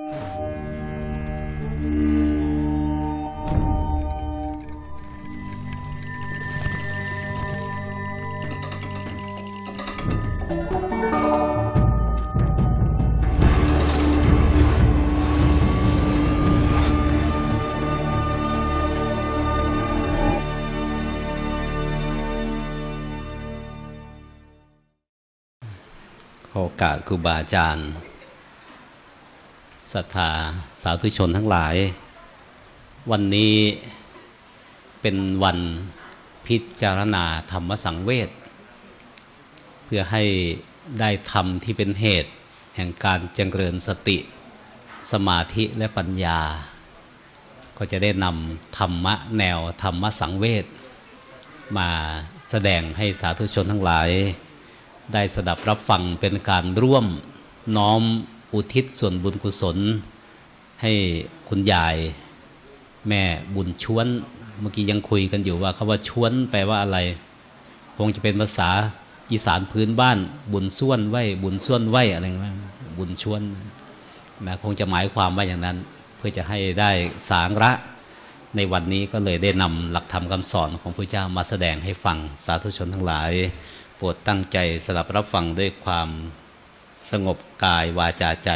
โอกาสครูบาอาจารย์ศรัทธาสาธุชนทั้งหลายวันนี้เป็นวันพิจารณาธรรมสังเวชเพื่อให้ได้ธรรมที่เป็นเหตุแห่งการเจริญสติสมาธิและปัญญาก็จะได้นำธรรมะแนวธรรมสังเวชมาแสดงให้สาธุชนทั้งหลายได้สดับรับฟังเป็นการร่วมน้อมอุทิศส่วนบุญกุศลให้คุณยายแม่บุญชวนเมื่อกี้ยังคุยกันอยู่ว่าคำว่าชวนแปลว่าอะไรคงจะเป็นภาษาอีสานพื้นบ้านบุญส่วนไหวบุญส่วนไหวอะไรนะบุญชวนนะคงจะหมายความว่าอย่างนั้นเพื่อจะให้ได้สาระในวันนี้ก็เลยได้นำหลักธรรมคำสอนของพระเจ้ามาแสดงให้ฟังสาธุชนทั้งหลายโปรดตั้งใจสดับรับฟังด้วยความสงบกายวาจาใจ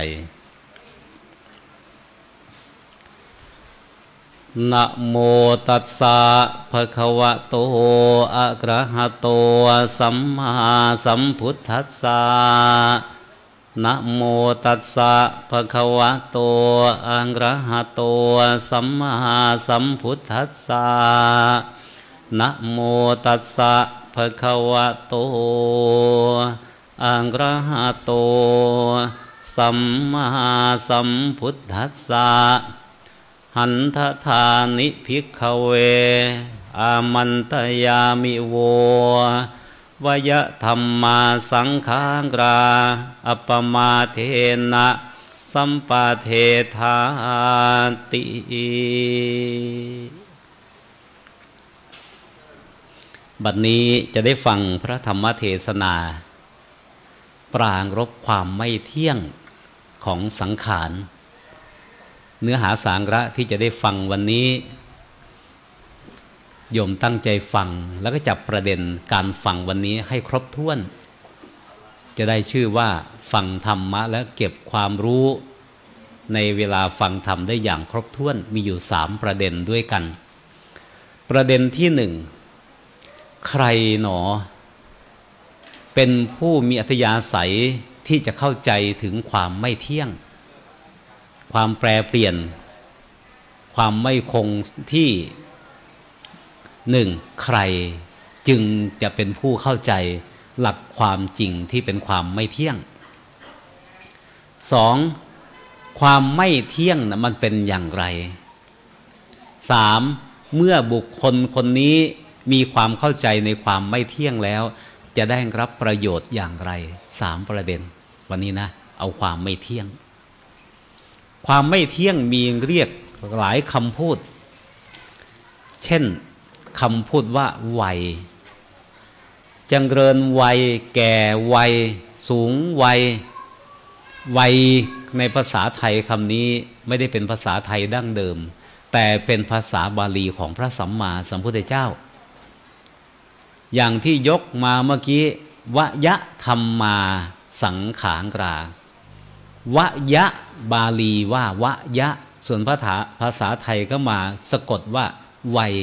นะโมตัสสะภะคะวะโตอะระหะโตสัมมาสัมพุทธัสสะนะโมตัสสะภะคะวะโตอะระหะโตสัมมาสัมพุทธัสสะนะโมตัสสะภะคะวะโตอะระหะโตสัมมาสัมพุทธัสสะหันทธานิภิกขเวอามันตยามิโววยธัมมาสังฆาราอัปปมาเทนะสัมปาเทธาติบัดนี้จะได้ฟังพระธรรมเทศนาปรารภความไม่เที่ยงของสังขารเนื้อหาสาระที่จะได้ฟังวันนี้โยมตั้งใจฟังแล้วก็จับประเด็นการฟังวันนี้ให้ครบถ้วนจะได้ชื่อว่าฟังธรรมะและเก็บความรู้ในเวลาฟังธรรมได้อย่างครบถ้วนมีอยู่3ประเด็นด้วยกันประเด็นที่1ใครหนอเป็นผู้มีอัธยาศัยที่จะเข้าใจถึงความไม่เที่ยงความแปรเปลี่ยนความไม่คงที่ใครจึงจะเป็นผู้เข้าใจหลักความจริงที่เป็นความไม่เที่ยง2ความไม่เที่ยงนะมันเป็นอย่างไร3เมื่อบุคคลคนนี้มีความเข้าใจในความไม่เที่ยงแล้วจะได้รับประโยชน์อย่างไร3ประเด็นวันนี้นะเอาความไม่เที่ยงความไม่เที่ยงมีเรียกหลายคำพูดเช่นคำพูดว่าวัยเจริญวัยแก่วัยสูงวัยวัยในภาษาไทยคำนี้ไม่ได้เป็นภาษาไทยดั้งเดิมแต่เป็นภาษาบาลีของพระสัมมาสัมพุทธเจ้าอย่างที่ยกมาเมื่อกี้วยธัมมาสังขารวยะบาลีว่าวยะส่วนภาษาไทยก็มาสะกดว่าวัย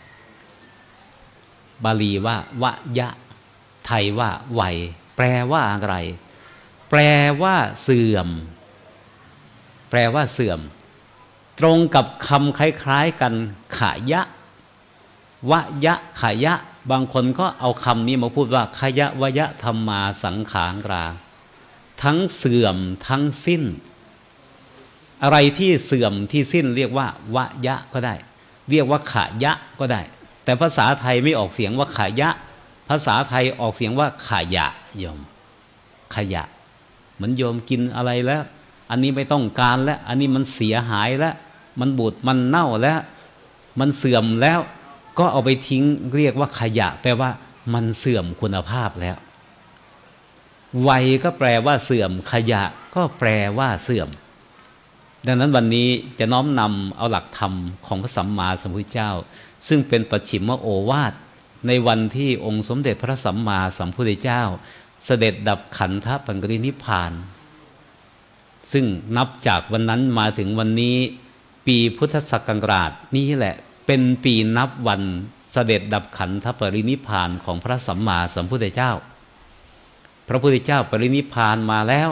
บาลีว่าวยะไทยว่าวัยแปลว่าอะไรแปลว่าเสื่อมแปลว่าเสื่อมตรงกับคำคล้ายๆกันขยะวยะขยะบางคนก็เอาคำนี้มาพูดว่าขยะวยะธัมมาสังขารทั้งเสื่อมทั้งสิ้นอะไรที่เสื่อมที่สิ้นเรียกว่าวยะก็ได้เรียกว่าขยะก็ได้แต่ภาษาไทยไม่ออกเสียงว่าขยะภาษาไทยออกเสียงว่าขยะโยมขยะเหมือนโยมกินอะไรแล้วอันนี้ไม่ต้องการแล้วอันนี้มันเสียหายแล้วมันบูดมันเน่าแล้วมันเสื่อมแล้วก็เอาไปทิ้งเรียกว่าขยะแปลว่ามันเสื่อมคุณภาพแล้ววัยก็แปลว่าเสื่อมขยะก็แปลว่าเสื่อมดังนั้นวันนี้จะน้อมนำเอาหลักธรรมของพระสัมมาสัมพุทธเจ้าซึ่งเป็นปัจฉิมโอวาทในวันที่องค์สมเด็จพระสัมมาสัมพุทธเจ้าเสด็จดับขันธปรินิพพานซึ่งนับจากวันนั้นมาถึงวันนี้ปีพุทธศักราชนี้แหละเป็นปีนับวันเสด็จดับขันธปรินิพพานของพระสัมมาสัมพุทธเจ้าพระพุทธเจ้าปรินิพพานมาแล้ว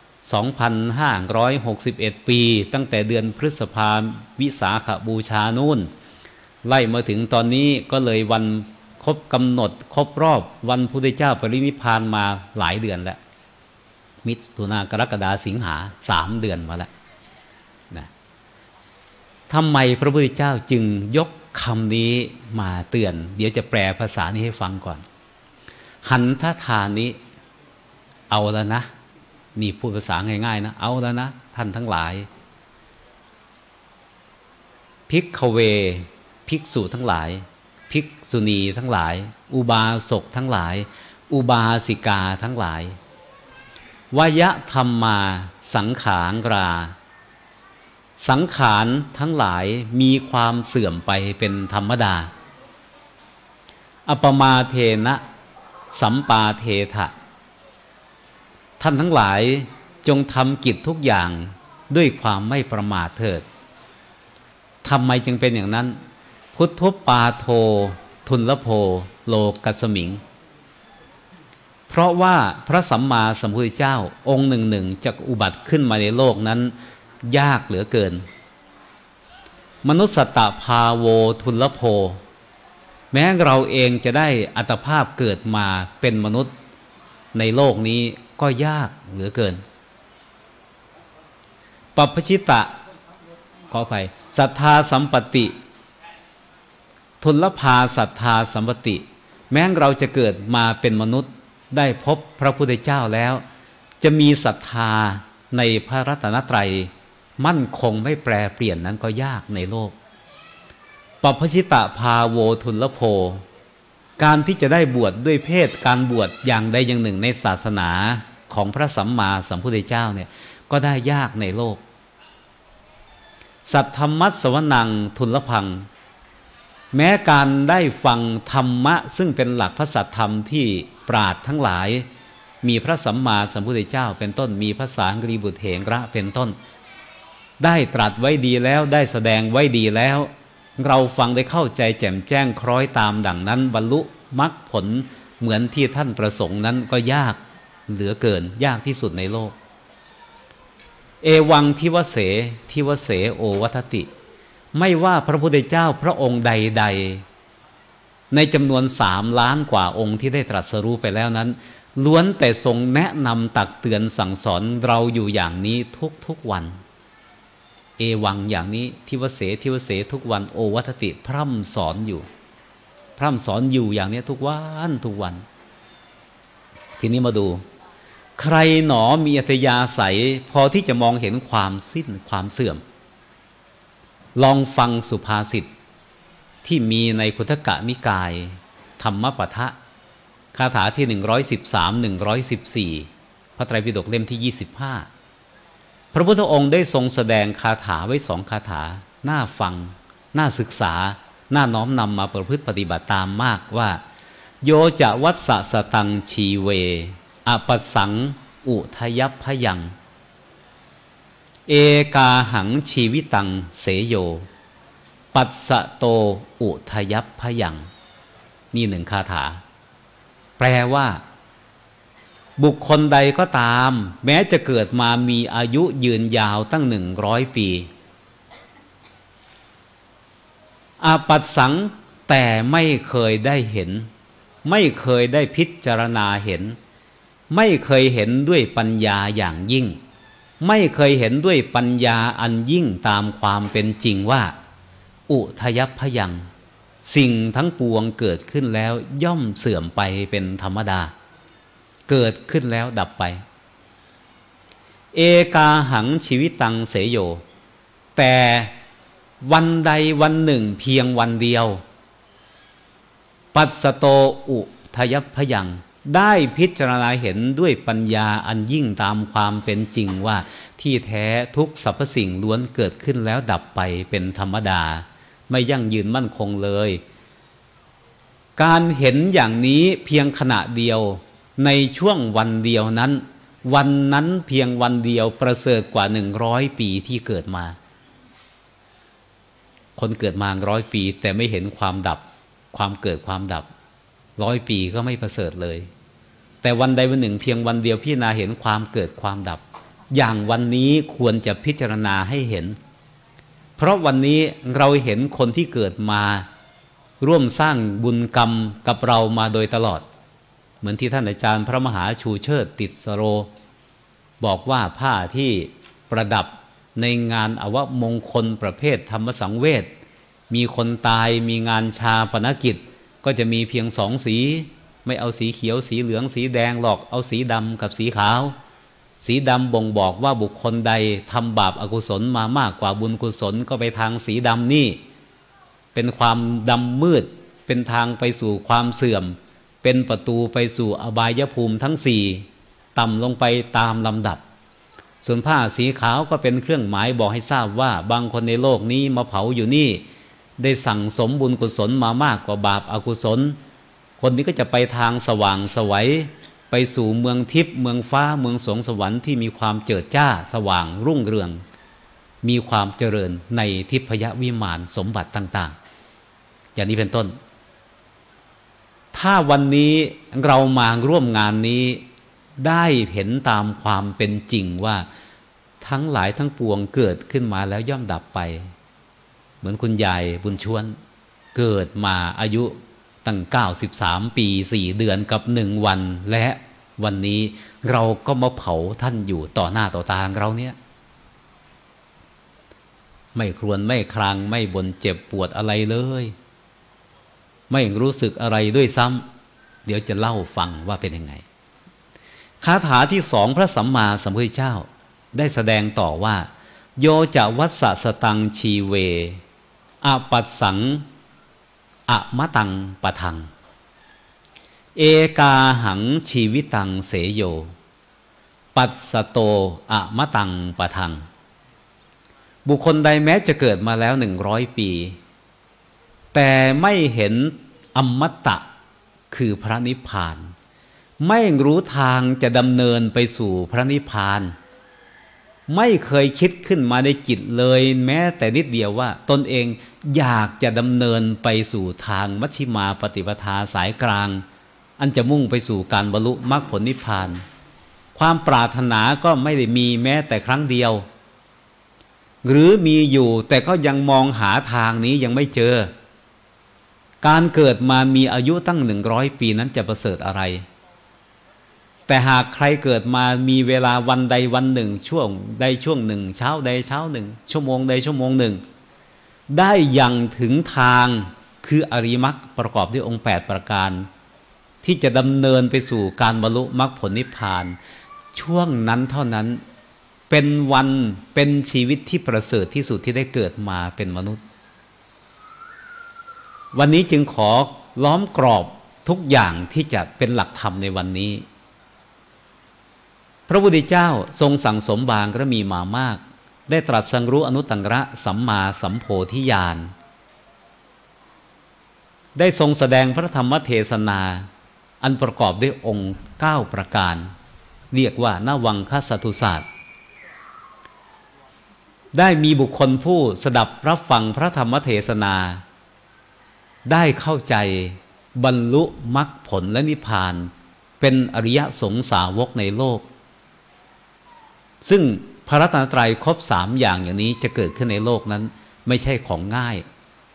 2,561 ปีตั้งแต่เดือนพฤษภาวิสาขบูชานู่นไล่มาถึงตอนนี้ก็เลยวันครบกำหนดครบรอบวันพุทธเจ้าปรินิพพานมาหลายเดือนแล้วมิถุนากรกฎาสิงหา3 เดือนมาแล้วนะทำไมพระพุทธเจ้าจึงยกคำนี้มาเตือนเดี๋ยวจะแปลภาษานี้ให้ฟังก่อนหันททานิเอาแล้วนะนี่พูดภาษาง่ายๆนะเอาแล้วนะท่านทั้งหลายภิกขเวภิกษุทั้งหลายภิกษุณีทั้งหลายอุบาสกทั้งหลายอุบาสิกาทั้งหลายวยธรรมมาสังขารราสังขารทั้งหลายมีความเสื่อมไปเป็นธรรมดาอปมาเทนะสัมปาเทถะท่านทั้งหลายจงทำกิจทุกอย่างด้วยความไม่ประมาทเถิดทำไมจึงเป็นอย่างนั้นพุทธุปาโททุลโภโลกัสมิงเพราะว่าพระสัมมาสัมพุทธเจ้าองค์หนึ่งจะอุบัติขึ้นมาในโลกนั้นยากเหลือเกินมนุสสตภาโวทุลโภแม้เราเองจะได้อัตภาพเกิดมาเป็นมนุษย์ในโลกนี้ก็ยากเหลือเกินปัพพชิตะขออภัยศรัทธาสัมปติทุลภาศรัทธาสัมปติแม้เราจะเกิดมาเป็นมนุษย์ได้พบพระพุทธเจ้าแล้วจะมีศรัทธาในพระรัตนตรัยมั่นคงไม่แปรเปลี่ยนนั้นก็ยากในโลกปัพพชิตะภาโวทุลโภการที่จะได้บวชด้วยเพศการบวชอย่างใดอย่างหนึ่งในศาสนาของพระสัมมาสัมพุทธเจ้าเนี่ยก็ได้ยากในโลกสัทธรรมัสสวนังทุลพังแม้การได้ฟังธรรมะซึ่งเป็นหลักพระสัทธรรมที่ปราชญ์ทั้งหลายมีพระสัมมาสัมพุทธเจ้าเป็นต้นมีพระสารีบุตรเถระเป็นต้นได้ตรัสไว้ดีแล้วได้แสดงไว้ดีแล้วเราฟังได้เข้าใจแจ่มแจ้งคล้อยตามดังนั้นบรรลุมรรคผลเหมือนที่ท่านประสงค์นั้นก็ยากเหลือเกินยากที่สุดในโลกเอวังทิวเสโอวัตติไม่ว่าพระพุทธเจ้าพระองค์ใดๆในจำนวน3 ล้านกว่าองค์ที่ได้ตรัสรู้ไปแล้วนั้นล้วนแต่ทรงแนะนำตักเตือนสั่งสอนเราอยู่อย่างนี้ทุกวันเอวังอย่างนี้ทิวเสทุกวันโอวัตติพร่ำสอนอยู่อย่างนี้ทุกวันทีนี้มาดูใครหนอมีอัธยาศัยพอที่จะมองเห็นความสิ้นความเสื่อมลองฟังสุภาษิตที่มีในคุทกนิกายธรรมปทะคาถาที่113 114พระไตรปิฎกเล่มที่25พระพุทธองค์ได้ทรงแสดงคาถาไว้2 คาถาน่าฟังน่าศึกษาน่าน้อมนำมาประพฤติปฏิบัติตามมากว่าโยจะวัสสะตังชีเวอปัสสังอุทยัพพยังเอกาหังชีวิตังเสโยปัสสะโตอุทยัพพยังนี่1 คาถาแปลว่าบุคคลใดก็ตามแม้จะเกิดมามีอายุยืนยาวตั้ง100 ปีอาปัสสังแต่ไม่เคยได้เห็นไม่เคยได้พิจารณาเห็นไม่เคยเห็นด้วยปัญญาอย่างยิ่งไม่เคยเห็นด้วยปัญญาอันยิ่งตามความเป็นจริงว่าอุทยัพพยังสิ่งทั้งปวงเกิดขึ้นแล้วย่อมเสื่อมไปเป็นธรรมดาเกิดขึ้นแล้วดับไปเอกาหังชีวิตังเสโยแต่วันใดวันหนึ่งเพียงวันเดียวปัสสโตอุทยัพพยังได้พิจารณาเห็นด้วยปัญญาอันยิ่งตามความเป็นจริงว่าที่แท้ทุกสรรพสิ่งล้วนเกิดขึ้นแล้วดับไปเป็นธรรมดาไม่ยั่งยืนมั่นคงเลยการเห็นอย่างนี้เพียงขณะเดียวในช่วงวันเดียวนั้นวันนั้นเพียงวันเดียวประเสริฐกว่า100 ปีที่เกิดมาคนเกิดมา100 ปีแต่ไม่เห็นความดับความเกิดความดับ100 ปีก็ไม่ประเสริฐเลยแต่วันใดวันหนึ่งเพียงวันเดียวพิจารณาเห็นความเกิดความดับอย่างวันนี้ควรจะพิจารณาให้เห็นเพราะวันนี้เราเห็นคนที่เกิดมาร่วมสร้างบุญกรรมกับเรามาโดยตลอดเหมือนที่ท่านอาจารย์พระมหาชูเชิดติสโรบอกว่าผ้าที่ประดับในงานอวมงคลประเภทธรรมสังเวชมีคนตายมีงานชาปนกิจก็จะมีเพียง2 สีไม่เอาสีเขียวสีเหลืองสีแดงหรอกเอาสีดำกับสีขาวสีดำบ่งบอกว่าบุคคลใดทำบาปอกุศลมามากกว่าบุญกุศลก็ไปทางสีดำนี่เป็นความดำมืดเป็นทางไปสู่ความเสื่อมเป็นประตูไปสู่อบายภูมิทั้ง4ต่ำลงไปตามลำดับส่วนผ้าสีขาวก็เป็นเครื่องหมายบอกให้ทราบว่าบางคนในโลกนี้มาเผาอยู่นี่ได้สั่งสมบุญกุศลมามากกว่าบาปอกุศลคนนี้ก็จะไปทางสว่างไสวไปสู่เมืองทิพย์เมืองฟ้าเมืองสวงสวรรค์ที่มีความเจิดจ้าสว่างรุ่งเรืองมีความเจริญในทิพยวิมานสมบัติต่างๆอย่างนี้เป็นต้นถ้าวันนี้เรามาร่วมงานนี้ได้เห็นตามความเป็นจริงว่าทั้งหลายทั้งปวงเกิดขึ้นมาแล้วย่อมดับไปเหมือนคุณยายบุญชวนเกิดมาอายุตั้ง93 ปี4 เดือนกับ1 วันและวันนี้เราก็มาเผาท่านอยู่ต่อหน้าต่อตาเราเนี่ยไม่ครวญไม่ครางไม่บ่นเจ็บปวดอะไรเลยไม่รู้สึกอะไรด้วยซ้ำเดี๋ยวจะเล่าฟังว่าเป็นยังไงคาถาที่2พระสัมมาสัมพุทธเจ้าได้แสดงต่อว่าโยจะวัสสะสตังชีเวอปัสสังอะมะตังปะทังเอกาหังชีวิตังเสโยปัสสโตอะมะตังปะทังบุคคลใดแม้จะเกิดมาแล้ว100 ปีแต่ไม่เห็นอมตะคือพระนิพพานไม่รู้ทางจะดำเนินไปสู่พระนิพพานไม่เคยคิดขึ้นมาในจิตเลยแม้แต่นิดเดียวว่าตนเองอยากจะดำเนินไปสู่ทางมัชฌิมาปฏิปทาสายกลางอันจะมุ่งไปสู่การบรรลุมรรคผลนิพพานความปรารถนาก็ไม่ได้มีแม้แต่ครั้งเดียวหรือมีอยู่แต่ก็ยังมองหาทางนี้ยังไม่เจอการเกิดมามีอายุตั้ง100 ปีนั้นจะประเสริฐอะไรแต่หากใครเกิดมามีเวลาวันใดวันหนึ่งช่วงใดช่วงหนึ่งเช้าใดเช้าหนึ่งชั่วโมงใดชั่วโมงหนึ่งได้ยังถึงทางคืออริยมรรคประกอบด้วยองค์8 ประการที่จะดำเนินไปสู่การบรรลุมรรคผลนิพพานช่วงนั้นเท่านั้นเป็นวันเป็นชีวิตที่ประเสริฐที่สุดที่ได้เกิดมาเป็นมนุษย์วันนี้จึงขอล้อมกรอบทุกอย่างที่จะเป็นหลักธรรมในวันนี้พระพุทธเจ้าทรงสั่งสมบารมีมามากได้ตรัสสังรู้อนุตตรสัมมาสัมโพธิญาณได้ทรงแสดงพระธรรมเทศนาอันประกอบด้วยองค์9 ประการเรียกว่านวังคสัตถุศาสตร์ได้มีบุคคลผู้สดับรับฟังพระธรรมเทศนาได้เข้าใจบรรลุมรรคผลและนิพพานเป็นอริยสงสาวกในโลกซึ่งพระรัตนตรัยครบ3 อย่างอย่างนี้จะเกิดขึ้นในโลกนั้นไม่ใช่ของง่าย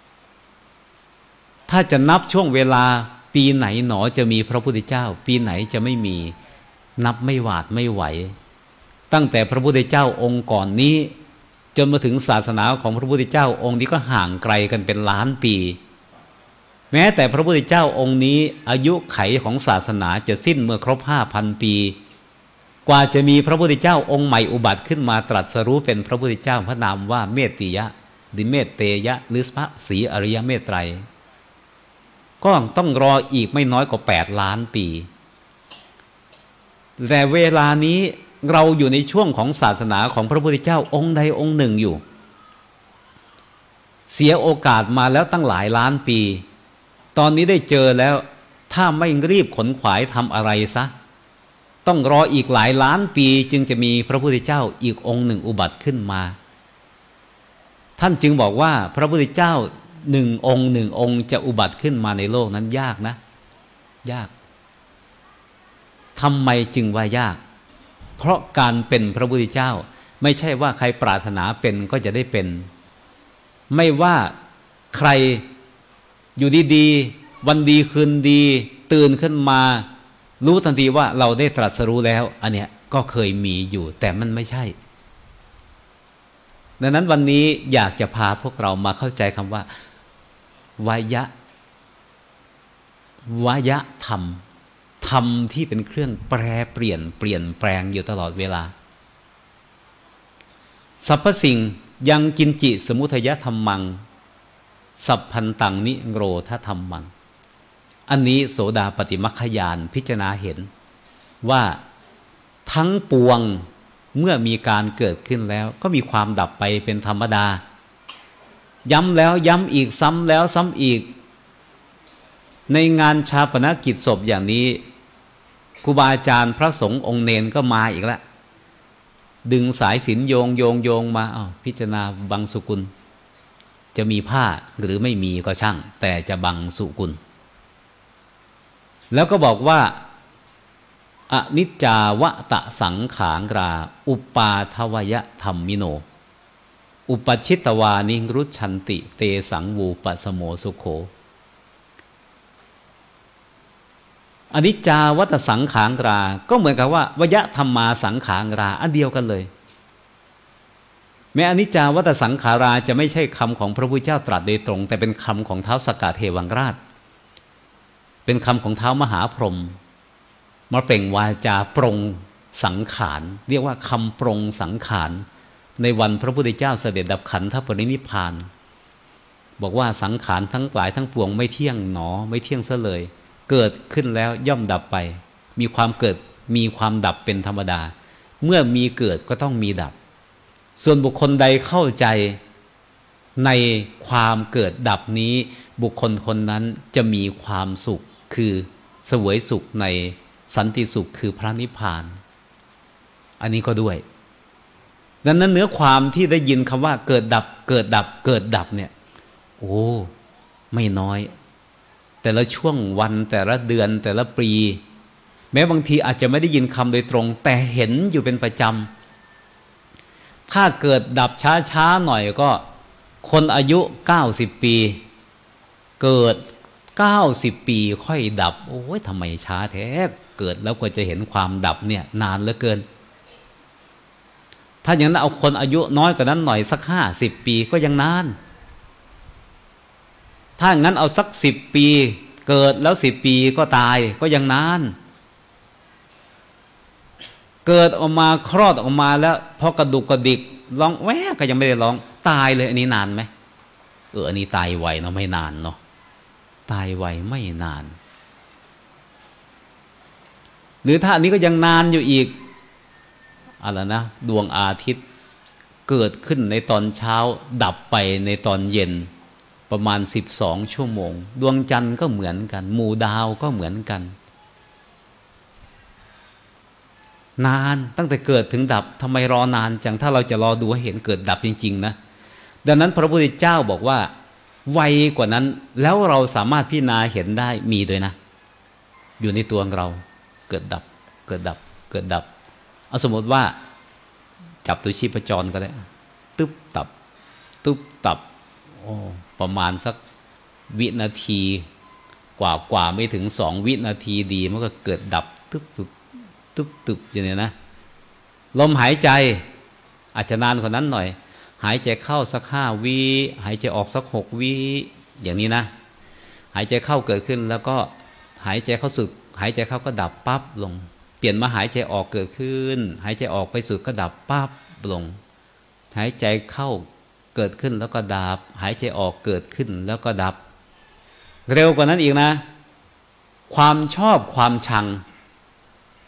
ถ้าจะนับช่วงเวลาปีไหนหนอจะมีพระพุทธเจ้าปีไหนจะไม่มีนับไม่หวาดไม่ไหวตั้งแต่พระพุทธเจ้าองค์ก่อนนี้จนมาถึงศาสนาของพระพุทธเจ้าองค์นี้ก็ห่างไกลกันเป็นล้านปีแม้แต่พระพุทธเจ้าองค์นี้อายุไขของศาสนาจะสิ้นเมื่อครบ 5,000 ปีกว่าจะมีพระพุทธเจ้าองค์ใหม่อุบัติขึ้นมาตรัสรู้เป็นพระพุทธเจ้าพระนามว่าเมตติยะหรือเมตเตยะหรือพระศรีอริยเมตไตรก็ต้องรออีกไม่น้อยกว่า8 ล้านปีแต่เวลานี้เราอยู่ในช่วงของศาสนาของพระพุทธเจ้าองค์ใดองค์หนึ่งอยู่เสียโอกาสมาแล้วตั้งหลายล้านปีตอนนี้ได้เจอแล้วถ้าไม่รีบขนขวายทำอะไรซะต้องรออีกหลายล้านปีจึงจะมีพระพุทธเจ้าอีกองค์หนึ่งอุบัติขึ้นมาท่านจึงบอกว่าพระพุทธเจ้าหนึ่งองค์จะอุบัติขึ้นมาในโลกนั้นยากนะยากทำไมจึงว่ายากเพราะการเป็นพระพุทธเจ้าไม่ใช่ว่าใครปรารถนาเป็นก็จะได้เป็นไม่ว่าใครอยู่ดีๆวันดีคืนดีตื่นขึ้นมารู้ทันทีว่าเราได้ตรัสรู้แล้วอันเนี้ยก็เคยมีอยู่แต่มันไม่ใช่ดังนั้นวันนี้อยากจะพาพวกเรามาเข้าใจคำว่วยธรรมธรรมที่เป็นเครื่องแปรเปลี่ยนแปลงอยู่ตลอดเวลาสรรพสิ่งยังกินจิสมุทยธรรมังสัพพันตังนิโรธธรรมังอันนี้โสดาปฏิมัคคญาณพิจารณาเห็นว่าทั้งปวงเมื่อมีการเกิดขึ้นแล้วก็มีความดับไปเป็นธรรมดาย้ำแล้วย้ำอีกซ้ำแล้วซ้ำอีกในงานชาปนกิจศพอย่างนี้ครูบาอาจารย์พระสงฆ์องค์เนนก็มาอีกแล้วดึงสายสิญจน์โยงมาพิจารณาบังสุกุลจะมีผ้าหรือไม่มีก็ช่างแต่จะบังสุกุลแล้วก็บอกว่าอนิจจาวตสังขารราอุปาทวยธรรมิโนอุปชิตวานิรุชันติเตสังวูปสโมสุโขอนิจจาวัตสังขารราก็เหมือนกับว่าวยธรรมาสังขารราอันเดียวกันเลยแม้อนิจจาวัตสังขาราจะไม่ใช่คำของพระพุทธเจ้าตรัสโดยตรงแต่เป็นคำของท้าวสักกะเทวังราชเป็นคำของท้าวมหาพรหมมาเปล่งวาจาปรงสังขารเรียกว่าคำปรงสังขารในวันพระพุทธเจ้าเสด็จดับขันธปรินิพพานบอกว่าสังขารทั้งหลายทั้งปวงไม่เที่ยงหนอไม่เที่ยงซะเลยเกิดขึ้นแล้วย่อมดับไปมีความเกิดมีความดับเป็นธรรมดาเมื่อมีเกิดก็ต้องมีดับส่วนบุคคลใดเข้าใจในความเกิดดับนี้บุคคลคนนั้นจะมีความสุขคือเสวยสุขในสันติสุขคือพระนิพพานอันนี้ก็ด้วยดังนั้นเนื้อความที่ได้ยินคำว่าเกิดดับเกิดดับเกิดดับเนี่ยโอ้ไม่น้อยแต่ละช่วงวันแต่ละเดือนแต่ละปีแม้บางทีอาจจะไม่ได้ยินคำโดยตรงแต่เห็นอยู่เป็นประจำถ้าเกิดดับช้าๆหน่อยก็คนอายุ90ปีเกิด90ปีค่อยดับโอ้ยทำไมช้าแท้เกิดแล้วก็จะเห็นความดับเนี่ยนานเหลือเกินถ้าอย่างนั้นเอาคนอายุน้อยกว่านั้นหน่อยสัก50ปีก็ยังนานถ้างั้นเอาสัก10ปีเกิดแล้ว10ปีก็ตายก็ยังนานเกิดออกมาคลอดออกมาแล้วพอกระดุกกระดิกร้องแวะก็ยังไม่ได้ร้องตายเลยอันนี้นานไหมอันนี้ตายไวเนาะไม่นานเนาะตายไวไม่นานหรือถ้าอันนี้ก็ยังนานอยู่อีกอะไรนะดวงอาทิตย์เกิดขึ้นในตอนเช้าดับไปในตอนเย็นประมาณ12ชั่วโมงดวงจันทร์ก็เหมือนกันหมู่ดาวก็เหมือนกันนานตั้งแต่เกิดถึงดับทำไมรอนานจังถ้าเราจะรอดูให้เห็นเกิดดับจริงๆนะดังนั้นพระพุทธเจ้าบอกว่าไวกว่านั้นแล้วเราสามารถพิจารณาเห็นได้มีด้วยนะอยู่ในตัวเราเกิดดับเกิดดับเกิดดับเอาสมมติว่าจับตัวชีพจรก็ได้ตึ๊บตับตึ๊บตับประมาณสักวินาทีกว่าไม่ถึง2วินาทีดีมันก็เกิดดับตึ๊บตึ๊บตึ๊บตึ๊บอย่างนี้นะลมหายใจอาจจะนานกว่านั้นหน่อยหายใจเข้าสัก5วิหายใจออกสัก6วิอย่างนี้นะหายใจเข้าเกิดขึ้นแล้วก็หายใจเข้าสุดหายใจเข้าก็ดับปั๊บลงเปลี่ยนมาหายใจออกเกิดขึ้นหายใจออกไปสุดก็ดับปั๊บลงหายใจเข้าเกิดขึ้นแล้วก็ดับหายใจออกเกิดขึ้นแล้วก็ดับเร็วกว่านั้นอีกนะความชอบความชัง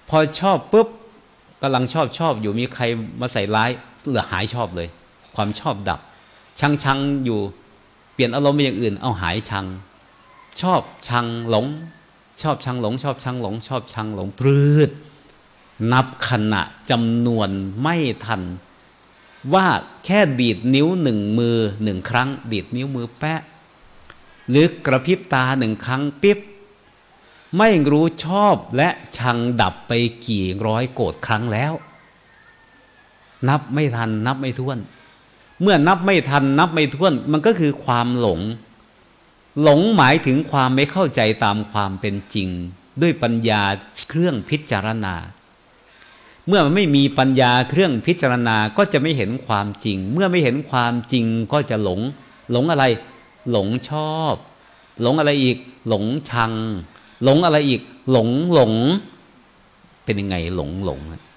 พอชอบปุ๊บกำลังชอบอยู่มีใครมาใส่ร้ายเหลือหายชอบเลยความชอบดับชังอยู่เปลี่ยนอารมณ์ไปอย่างอื่นเอาหายชังชอบชังหลงชอบชังหลงชอบชังหลงชอบชังหลงปลืดนับขณะจำนวนไม่ทันว่าแค่ดีดนิ้วหนึ่งมือหนึ่งครั้งดีดนิ้วมือแปะหรือกระพริบตาหนึ่งครั้งปิ๊บไม่รู้ชอบและชังดับไปกี่ร้อยโกรธครั้งแล้วนับไม่ทันนับไม่ถ้วนเมื่อนับไม่ทันนับไม่ถ้วนมันก็คือความหลงหมายถึงความไม่เข้าใจตามความเป็นจริงด้วยปัญญาเครื่องพิจารณาเมื่อมันไม่มีปัญญาเครื่องพิจารณาก็จะไม่เห็นความจริงเมื่อไม่เห็นความจริงก็จะหลงอะไรหลงชอบหลงอะไรอีกหลงชังหลงอะไรอีกหลงเป็นยังไงหลงง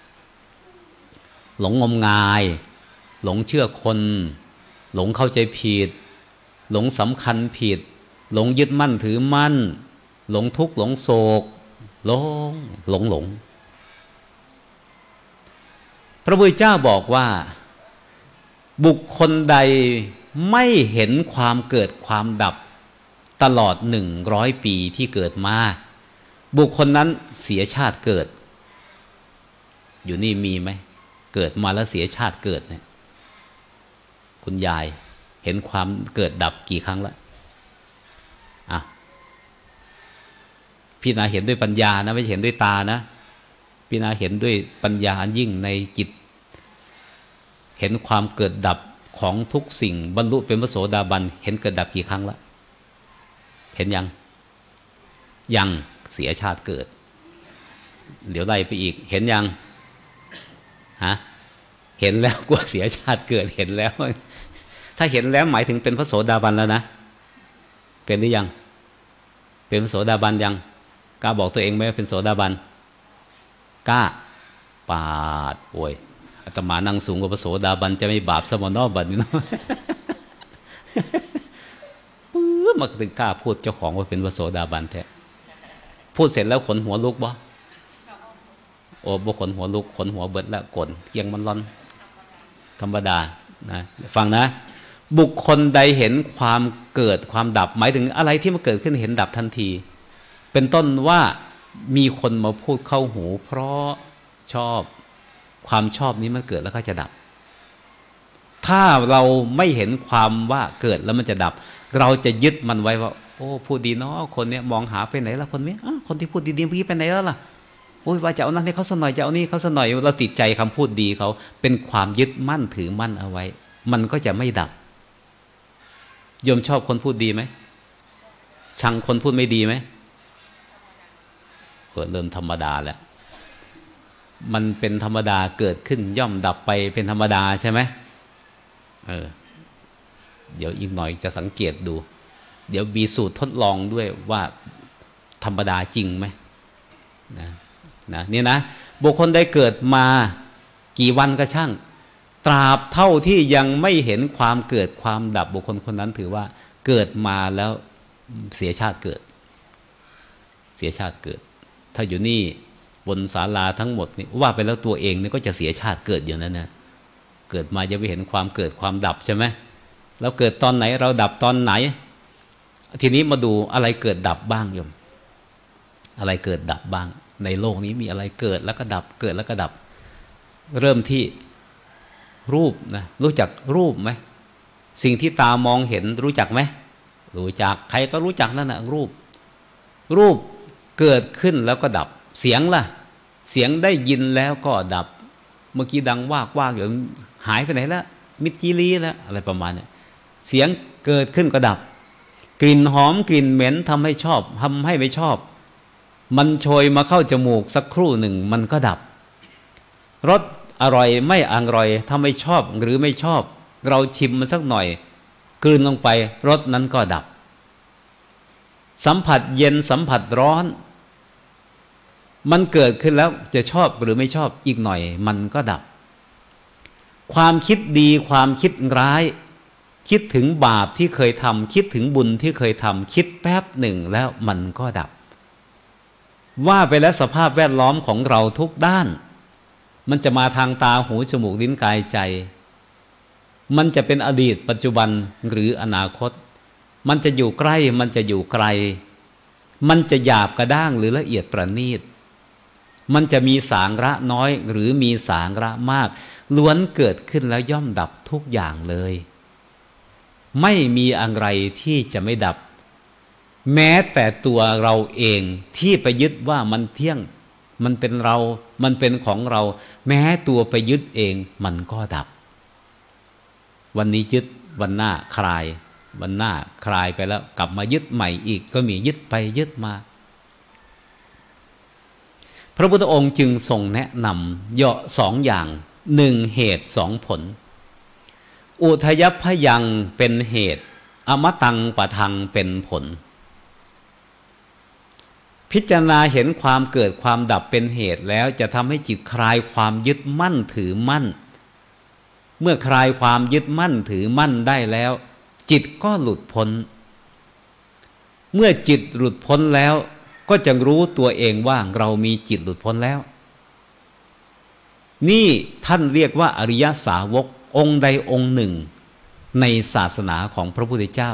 มงายหลงเชื่อคนหลงเข้าใจผิดหลงสำคัญผิดหลงยึดมั่นถือมั่นหลงทุกข์หลงโศกหลงพระพุทธเจ้าบอกว่าบุคคลใดไม่เห็นความเกิดความดับตลอด100 ปีที่เกิดมาบุคคลนั้นเสียชาติเกิดอยู่นี่มีไหมเกิดมาแล้วเสียชาติเกิดเนี่ยคุณยายเห็นความเกิดดับกี่ครั้งแล้วพี่นาเห็นด้วยปัญญานะไม่เห็นด้วยตานะพี่นาเห็นด้วยปัญญายิ่งในจิตเห็นความเกิดดับของทุกสิ่งบรรลุเป็นพระโสดาบันเห็นเกิดดับกี่ครั้งแล้วเห็นยังเสียชาติเกิดเดี๋ยวไล่ไปอีกเห็นยังเห็นแล้วกลัวเสียชาติเกิดเห็นแล้วถ้าเห็นแล้วหมายถึงเป็นพระโสดาบันแล้วนะเป็นหรือยังเป็นพระโสดาบันยังกล้าบอกตัวเองไหมว่าเป็นโสดาบันกล้าปาดโอ้ยอาตมานั่งสูงกว่าพระโสดาบันจะไม่บาปสมนอบันนี่เนาะมาถึงกล้าพูดเจ้าของว่าเป็นพระโสดาบันแท้พูดเสร็จแล้วขนหัวลุกบ่โอ้บ่ขนหัวลุกขนหัวเบิดแล้วกดเกียงมันร้อนธรรมดานะฟังนะบุคคลใดเห็นความเกิดความดับหมายถึงอะไรที่มันเกิดขึ้นเห็นดับทันทีเป็นต้นว่ามีคนมาพูดเข้าหูเพราะชอบความชอบนี้มันเกิดแล้วก็จะดับถ้าเราไม่เห็นความว่าเกิดแล้วมันจะดับเราจะยึดมันไว้ว่าโอ้พูดดีเนาะคนเนี้ยมองหาไปไหนละคนนี้คนที่พูดดีๆเมื่อกี้ไปไหนแล้วล่ะโอ้ยว่าจะเอานั่นให้เขาสนหน่อยจะเอานี่เขาสนหน่อยเราติดใจคำพูดดีเขาเป็นความยึดมั่นถือมั่นเอาไว้มันก็จะไม่ดับโยมชอบคนพูดดีไหมชังคนพูดไม่ดีไหมเริ่มธรรมดาแล้วมันเป็นธรรมดาเกิดขึ้นย่อมดับไปเป็นธรรมดาใช่ไหมเดี๋ยวอีกหน่อยจะสังเกตดูเดี๋ยวมีสูตรทดลองด้วยว่าธรรมดาจริงไหมนี่นะบุคคลได้เกิดมากี่วันก็ช่างตราบเท่าที่ยังไม่เห็นความเกิดความดับบุคคลคนนั้นถือว่าเกิดมาแล้วเสียชาติเกิดเสียชาติเกิดถ้าอยู่นี่บนศาลาทั้งหมดนี่ว่าไปแล้วตัวเองนี่ก็จะเสียชาติเกิดอย่างนั้นนะเกิดมาจะไม่เห็นความเกิดความดับใช่ไหมแล้วเกิดตอนไหนเราดับตอนไหนทีนี้มาดูอะไรเกิดดับบ้างโยมอะไรเกิดดับบ้างในโลกนี้มีอะไรเกิดแล้วก็ดับเกิดแล้วก็ดับเริ่มที่รูปนะรู้จักรูปไหมสิ่งที่ตามองเห็นรู้จักไหมรู้จักใครก็รู้จักนั่นนะรูปเกิดขึ้นแล้วก็ดับเสียงล่ะเสียงได้ยินแล้วก็ดับเมื่อกี้ดังว่ากอยู่หายไปไหนแล้วมิดจีรีแล้วอะไรประมาณนี้เสียงเกิดขึ้นก็ดับกลิ่นหอมกลิ่นเหม็นทำให้ชอบทำให้ไม่ชอบมันโชยมาเข้าจมูกสักครู่หนึ่งมันก็ดับรสอร่อยไม่อร่อยถ้าไม่ชอบหรือไม่ชอบเราชิมมันสักหน่อยกลืนลงไปรสนั้นก็ดับสัมผัสเย็นสัมผัสร้อนมันเกิดขึ้นแล้วจะชอบหรือไม่ชอบอีกหน่อยมันก็ดับความคิดดีความคิดร้ายคิดถึงบาปที่เคยทำคิดถึงบุญที่เคยทำคิดแป๊บหนึ่งแล้วมันก็ดับว่าไปแล้วสภาพแวดล้อมของเราทุกด้านมันจะมาทางตาหูจมูกลิ้นกายใจมันจะเป็นอดีตปัจจุบันหรืออนาคตมันจะอยู่ใกล้มันจะอยู่ไกลมันจะหยาบกระด้างหรือละเอียดประณีตมันจะมีสาระน้อยหรือมีสาระมากล้วนเกิดขึ้นแล้วย่อมดับทุกอย่างเลยไม่มีอะไรที่จะไม่ดับแม้แต่ตัวเราเองที่ไปยึดว่ามันเที่ยงมันเป็นเรามันเป็นของเราแม้ตัวไปยึดเองมันก็ดับวันนี้ยึดวันหน้าคลายวันหน้าคลายไปแล้วกลับมายึดใหม่อีกก็มียึดไปยึดมาพระพุทธองค์จึงทรงแนะนำย่อสองอย่างหนึ่งเหตุสองผลอุทยพยังเป็นเหตุอมตังปะทังเป็นผลพิจารณาเห็นความเกิดความดับเป็นเหตุแล้วจะทำให้จิตคลายความยึดมั่นถือมั่นเมื่อคลายความยึดมั่นถือมั่นได้แล้วจิตก็หลุดพ้นเมื่อจิตหลุดพ้นแล้วก็จะรู้ตัวเองว่าเรามีจิตหลุดพ้นแล้วนี่ท่านเรียกว่าอริยสาวกองค์ใดองค์หนึ่งในศาสนาของพระพุทธเจ้า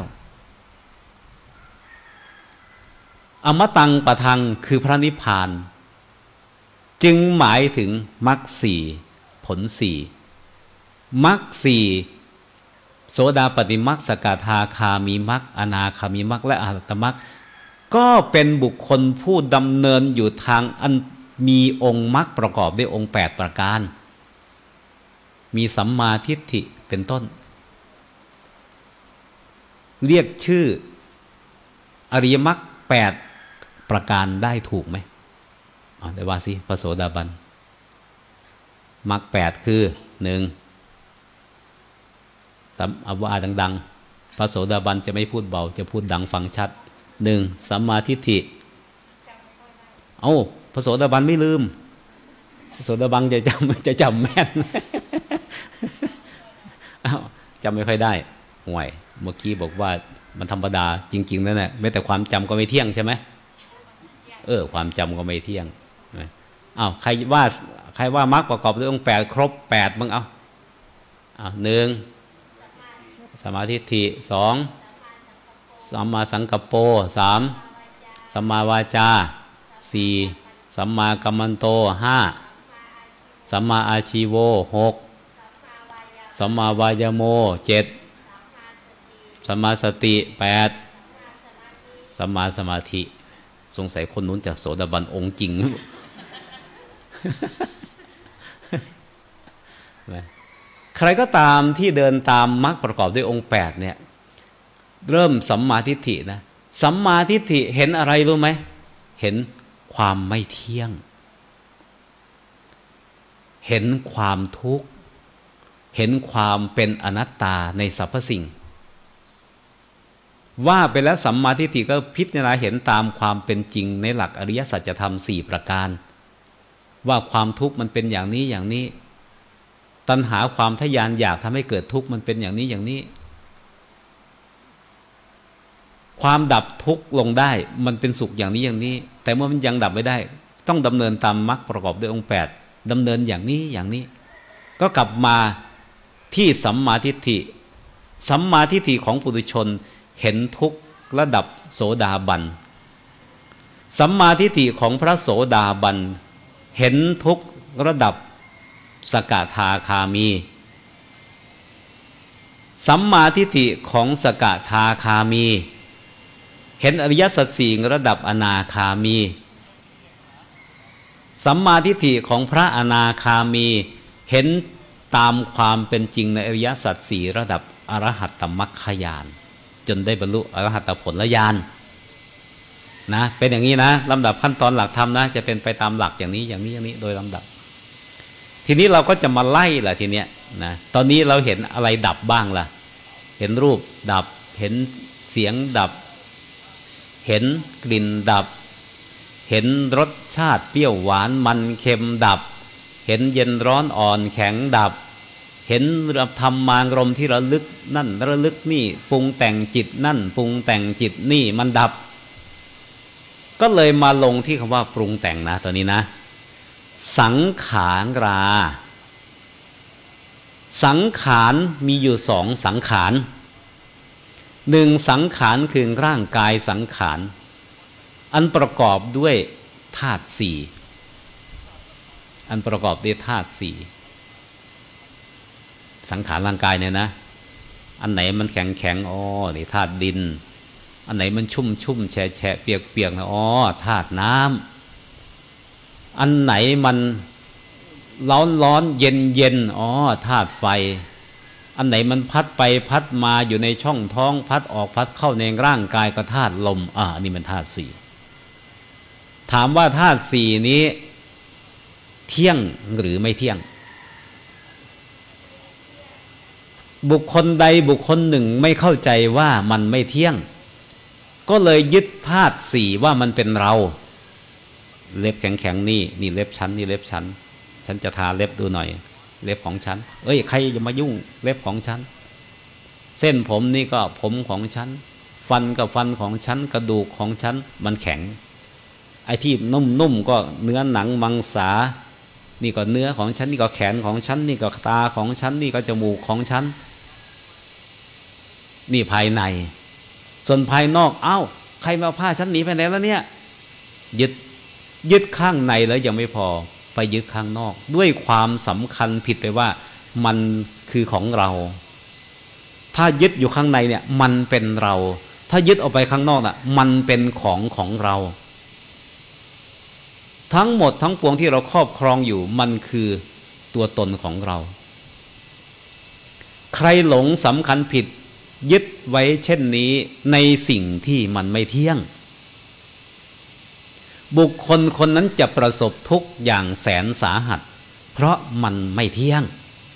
อมตังปะทังคือพระนิพพานจึงหมายถึงมรรคสี่ผลสี่มรรคสี่โสดาปัตติมรรคสกทาคามีมรรคอนาคามีมรรคและอรหัตมรรคก็เป็นบุคคลผู้ดำเนินอยู่ทางอันมีองค์มรรคประกอบด้วยองค์8ประการมีสัมมาทิฏฐิเป็นต้นเรียกชื่ออริยมรรค8ประการได้ถูกไหมได้ว่าสิพระโสดาบันมรรค8คือ1เอาว่าดังๆพระโสดาบันจะไม่พูดเบาจะพูดดังฟังชัด1สัมมาทิฏฐิพระโสดาบันไม่ลืมพระโสดาบันจะจำแม่น จำไม่ค่อยได้ห่วยเมื่อกี้บอกว่ามันธรรมดาจริงๆนั่นแหละแม้แต่ความจำก็ไม่เที่ยงใช่ไหมความจำก็ไม่เที่ยงใครว่ามรรคประกอบด้วยองค์8ครบ8มึง1สมาธิฏฐิ2สัมมาสังกัปโป3สัมมาวาจา4สัมมากัมมันโต5สัมมาอาชีโว6สัมมาวายโม7สัมมาสติ8สัมมาสมาธิสงสัยคนนู้นจากโสดาบันองค์จริง ใครก็ตามที่เดินตามมรรคประกอบด้วยองค์8เนี่ยเริ่มสัมมาทิฏฐินะสัมมาทิฏฐิเห็นอะไรรู้ไหมเห็นความไม่เที่ยงเห็นความทุกข์เห็นความเป็นอนัตตาในสรรพสิ่งว่าไปแล้วสัมมาทิฏฐิก็พิจารณาเห็นตามความเป็นจริงในหลักอริยสัจธรรม4ประการว่าความทุกข์มันเป็นอย่างนี้อย่างนี้ตัณหาความทะยานอยากทำให้เกิดทุกข์มันเป็นอย่างนี้อย่างนี้ความดับทุกข์ลงได้มันเป็นสุขอย่างนี้อย่างนี้แต่เมื่อมันยังดับไม่ได้ต้องดำเนินตามมรรคประกอบด้วยองค์8ดำเนินอย่างนี้อย่างนี้ก็กลับมาที่สัมมาทิฏฐิสัมมาทิฏฐิของปุถุชนเห็นทุกข์ระดับโสดาบันสัมมาทิฏฐิของพระโสดาบันเห็นทุกข์ระดับสกทาคามีสัมมาทิฏฐิของสกทาคามีเห็นอริยสัจสี่ระดับอนาคามีสัมมาทิฏฐิของพระอนาคามีเห็นตามความเป็นจริงในอริยสัจสี่ระดับอรหัตตมรรคญาณจนได้บรรลุอรหัตผลญาณนะเป็นอย่างนี้นะลำดับขั้นตอนหลักธรรมนะจะเป็นไปตามหลักอย่างนี้อย่างนี้อย่างนี้โดยลำดับทีนี้เราก็จะมาไล่ล่ะทีเนี้ยนะตอนนี้เราเห็นอะไรดับบ้างล่ะเห็นรูปดับเห็นเสียงดับเห็นกลิ่นดับเห็นรสชาติเปรี้ยวหวานมันเค็มดับเห็นเย็นร้อนอ่อนแข็งดับเห็นธรรมารมณ์ที่ระลึกนั่นระลึกนี่ปรุงแต่งจิตนั่นปรุงแต่งจิตนี่มันดับก็เลยมาลงที่คำว่าปรุงแต่งนะตอนนี้นะสังขารราสังขารมีอยู่สองสังขารหนึ่งสังขารคือร่างกายสังขารอันประกอบด้วยธาตุสี่อันประกอบด้วยธาตุสี่สังขารร่างกายเนี่ยนะอันไหนมันแข็งแข็งอ๋อนี่ธาตุดินอันไหนมันชุ่มชุ่มแฉะแฉะเปียกเปียกนะอ๋อธาตุน้ำอันไหนมันร้อนร้อนเย็นเย็นอ๋อธาตุไฟอันไหนมันพัดไปพัดมาอยู่ในช่องท้องพัดออกพัดเข้าในร่างกายก็ธาตุลมนี่มันธาตุสี่ถามว่าธาตุสี่นี้เที่ยงหรือไม่เที่ยงบุคคลใดบุคคลหนึ่งไม่เข้าใจว่ามันไม่เที่ยงก็เลยยึดธาตุสี่ว่ามันเป็นเราเล็บแข็งๆนี่เล็บฉันนี่เล็บฉันจะทาเล็บดูหน่อยเล็บของฉันใครจะมายุ่งเล็บของฉันเส้นผมนี่ก็ผมของฉันฟันกับฟันของฉันกระดูกของฉันมันแข็งไอ้ที่นุ่มๆก็เนื้อหนังมังสานี่ก็เนื้อของฉันนี่ก็แขนของฉันนี่ก็ตาของฉันนี่ก็จมูกของฉันนี่ภายในส่วนภายนอกใครมาผ้าฉันหนีไปไหนแล้วเนี่ยยึดข้างในแล้วยังไม่พอไปยึดข้างนอกด้วยความสำคัญผิดไปว่ามันคือของเราถ้ายึดอยู่ข้างในเนี่ยมันเป็นเราถ้ายึดออกไปข้างนอกน่ะมันเป็นของเราทั้งหมดทั้งปวงที่เราครอบครองอยู่มันคือตัวตนของเราใครหลงสำคัญผิดยึดไว้เช่นนี้ในสิ่งที่มันไม่เที่ยงบุคคลคนนั้นจะประสบทุกข์อย่างแสนสาหัสเพราะมันไม่เที่ยง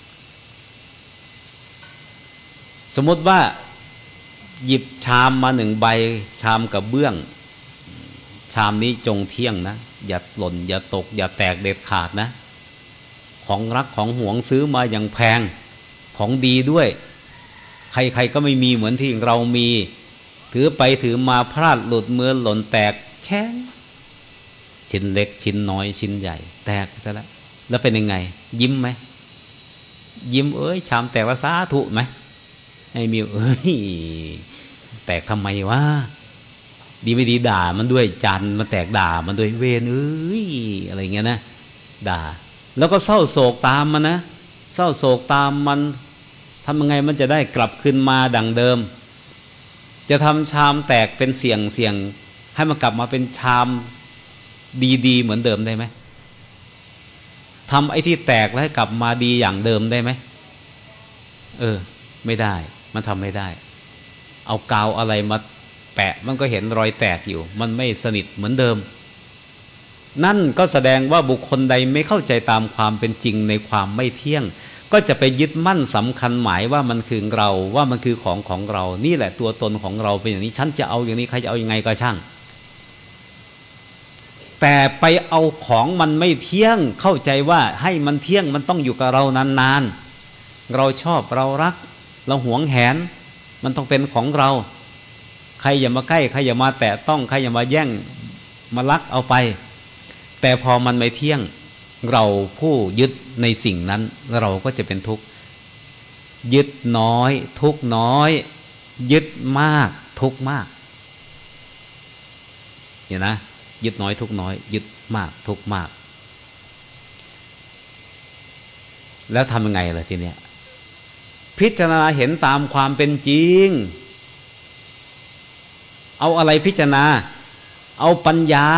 สมมติว่าหยิบชามมาหนึ่งใบชามกับเบื้องชามนี้จงเที่ยงนะอย่าหล่นอย่าตกอย่าแตกเด็ดขาดนะของรักของหวงซื้อมาอย่างแพงของดีด้วยใครๆก็ไม่มีเหมือนที่เรามีถือไปถือมาพลาดหลุดมือหล่นแตกแช่งชิ้นเล็กชิ้นน้อยชิ้นใหญ่แตกซะแล้วเป็นยังไงยิ้มไหมยิ้มชามแตกแล้วสาธุไหมให้มีแตกทำไมวะดีไม่ดีด่ามันด้วยจันมันแตกด่ามันด้วยเวรอะไรเงี้ยนะด่าแล้วก็เศร้าโศกตามมันนะเศร้าโศกตามมันทำยังไงมันจะได้กลับคืนมาดังเดิมจะทำชามแตกเป็นเสียงให้มันกลับมาเป็นชามดีๆเหมือนเดิมได้ไหมทำไอ้ที่แตกแล้วให้กลับมาดีอย่างเดิมได้ไหมไม่ได้มันทำไม่ได้เอากาวอะไรมาแปะมันก็เห็นรอยแตกอยู่มันไม่สนิทเหมือนเดิมนั่นก็แสดงว่าบุคคลใดไม่เข้าใจตามความเป็นจริงในความไม่เที่ยงก็จะไปยึดมั่นสำคัญหมายว่ามันคือเราว่ามันคือของเรานี่แหละตัวตนของเราเป็นอย่างนี้ฉันจะเอาอย่างนี้ใครจะเอายังไงก็ช่างแต่ไปเอาของมันไม่เที่ยงเข้าใจว่าให้มันเที่ยงมันต้องอยู่กับเรานานๆเราชอบเรารักเราหวงแหนมันต้องเป็นของเราใครอย่ามาใกล้ใครอย่ามาแตะต้องใครอย่ามาแย่งมาลักเอาไปแต่พอมันไม่เที่ยงเราผู้ยึดในสิ่งนั้นเราก็จะเป็นทุกข์ยึดน้อยทุกข์น้อยยึดมากทุกข์มากเห็นนะยึดน้อยทุกข์น้อยยึดมากทุกข์มากแล้วทำยังไงล่ะทีเนี้ยพิจารณาเห็นตามความเป็นจริงเอาอะไรพิจารณาเอาปัญญา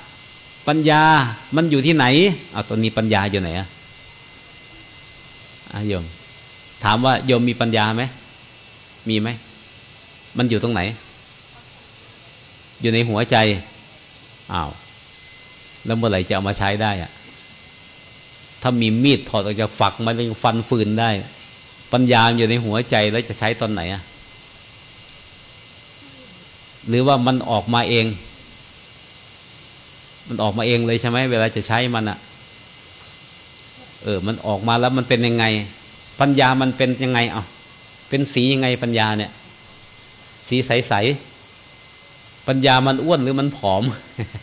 มันอยู่ที่ไหนเอาตอนนี้ปัญญาอยู่ไหนโยมถามว่าโยมมีปัญญาไหมมีไหมมันอยู่ตรงไหนอยู่ในหัวใจแล้วเมื่อไหร่จะเอามาใช้ได้ถ้ามีมีดถอดออกจากฝักมันยังฟันฟืนได้ปัญญาอยู่ในหัวใจแล้วจะใช้ตอนไหนหรือว่ามันออกมาเองเลยใช่ไหมเวลาจะใช้มันมันออกมาแล้วมันเป็นยังไงปัญญามันเป็นยังไงเป็นสียังไงปัญญาเนี่ยสีใสปัญญามันอ้วนหรือมันผอม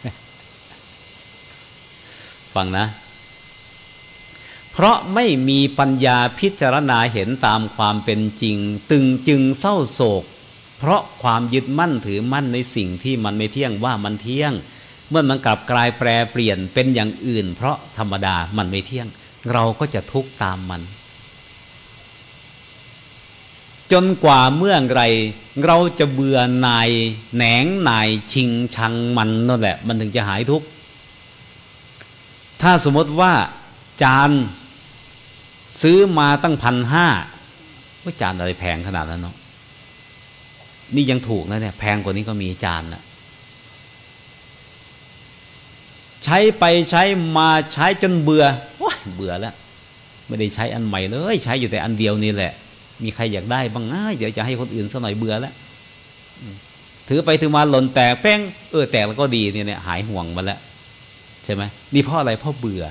ฟังนะเพราะไม่มีปัญญาพิจารณาเห็นตามความเป็นจริงจึงเศร้าโศกเพราะความยึดมั่นถือมั่นในสิ่งที่มันไม่เที่ยงว่ามันเที่ยงเมื่อมันกลับกลายแปรเปลี่ยนเป็นอย่างอื่นเพราะธรรมดามันไม่เที่ยงเราก็จะทุกข์ตามมันจนกว่าเมื่อไรเราจะเบื่อหน่ายแหนงหน่ายชิงชังมันนั่นแหละมันถึงจะหายทุกข์ถ้าสมมติว่าจานซื้อมาตั้ง1,500ว่าจานอะไรแพงขนาดนั้นเนาะนี่ยังถูกนะเนี่ยแพงกว่านี้ก็มีจานนะใช้ไปใช้มาใช้จนเบื่อว้าเบื่อแล้วไม่ได้ใช้อันใหม่เลยใช้อยู่แต่อันเดียวนี่แหละมีใครอยากได้บ้างนะเดี๋ยวจะให้คนอื่นสักหน่อยเบื่อแล้วถือไปถือมาหล่นแตกแป้งแตกแล้วก็ดีเนี่ยหายห่วงมาแล้วใช่ไหมนี่เพราะอะไรเพราะเบื่อ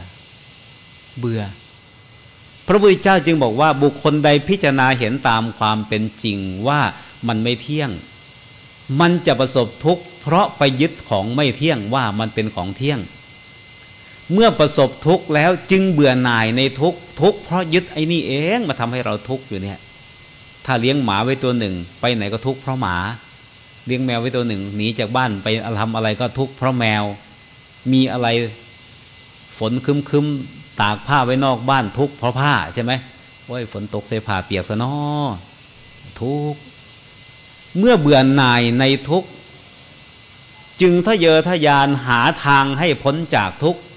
พระพุทธเจ้าจึงบอกว่าบุคคลใดพิจารณาเห็นตามความเป็นจริงว่ามันไม่เที่ยงมันจะประสบทุกข์เพราะไปยึดของไม่เที่ยงว่ามันเป็นของเที่ยงเมื่อประสบทุกข์แล้วจึงเบื่อหน่ายในทุกข์เพราะยึดไอ้นี่เองมาทำให้เราทุกข์อยู่เนี่ยถ้าเลี้ยงหมาไว้ตัวหนึ่งไปไหนก็ทุกข์เพราะหมาเลี้ยงแมวไว้ตัวหนึ่งหนีจากบ้านไปทำอะไรก็ทุกข์เพราะแมวมีอะไรฝนคึมตากผ้าไว้นอกบ้านทุกข์เพราะผ้าใช่ไหมโอ้ยฝนตกเสื้อผ้าเปียกซะน้อทุกข์เมื่อเบื่อหน่ายในทุกข์จึงทะเยอทะยานหาทางให้พ้นจากทุกข์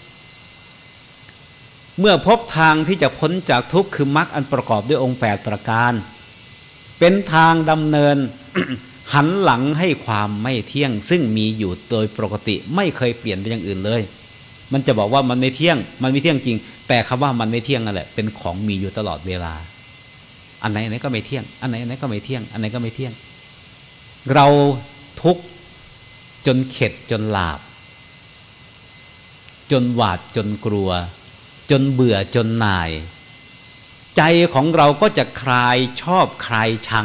เมื่อพบทางที่จะพ้นจากทุกข์คือมรรคอันประกอบด้วยองค์8ประการเป็นทางดำเนิน หันหลังให้ความไม่เที่ยงซึ่งมีอยู่โดยปกติไม่เคยเปลี่ยนไปอย่างอื่นเลยมันจะบอกว่ามันไม่เที่ยงมันไม่เที่ยงจริงแต่คำว่ามันไม่เที่ยงนั่นแหละเป็นของมีอยู่ตลอดเวลาอันไหนก็ไม่เที่ยงอันไหนก็ไม่เที่ยงอันไหนก็ไม่เที่ยงเราทุกข์จนเข็ดจนหลาบจนหวาดจนกลัวจนเบื่อจนหน่ายใจของเราก็จะคลายชอบคลายชัง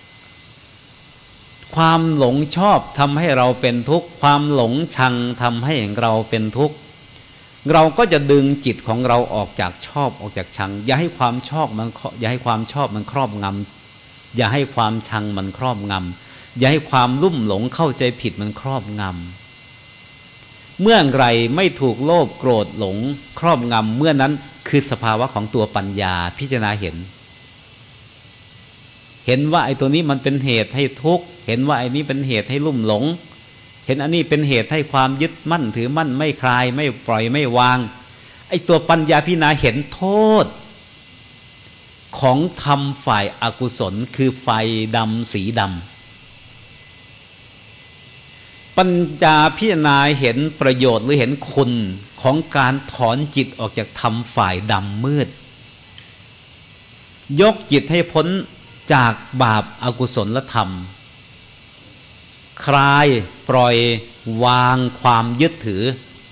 ความหลงชอบทำให้เราเป็นทุกข์ความหลงชังทำให้เราเป็นทุกข์เราก็จะดึงจิตของเราออกจากชอบออกจากชังอย่าให้ความชอบมันครอบงำอย่าให้ความชังมันครอบงำอย่าให้ความลุ่มหลงเข้าใจผิดมันครอบงำเมื่อไรไม่ถูกโลภโกรธหลงครอบงำเมื่อนั้นคือสภาวะของตัวปัญญาพิจารณาเห็นว่าไอ้ตัวนี้มันเป็นเหตุให้ทุกข์เห็นว่าไอ้นี้เป็นเหตุให้ลุ่มหลงเห็นอันนี้เป็นเหตุให้ความยึดมั่นถือมั่นไม่คลายไม่ปล่อยไม่วางไอ้ตัวปัญญาพิจารณาเห็นโทษของธรรมฝ่ายอกุศลคือไฟดำสีดำปัญญาพิจารณาเห็นประโยชน์หรือเห็นคุณของการถอนจิตออกจากธรรมฝ่ายดำมืดยกจิตให้พ้นจากบาปอกุศลธรรมคลายปล่อยวางความยึดถือ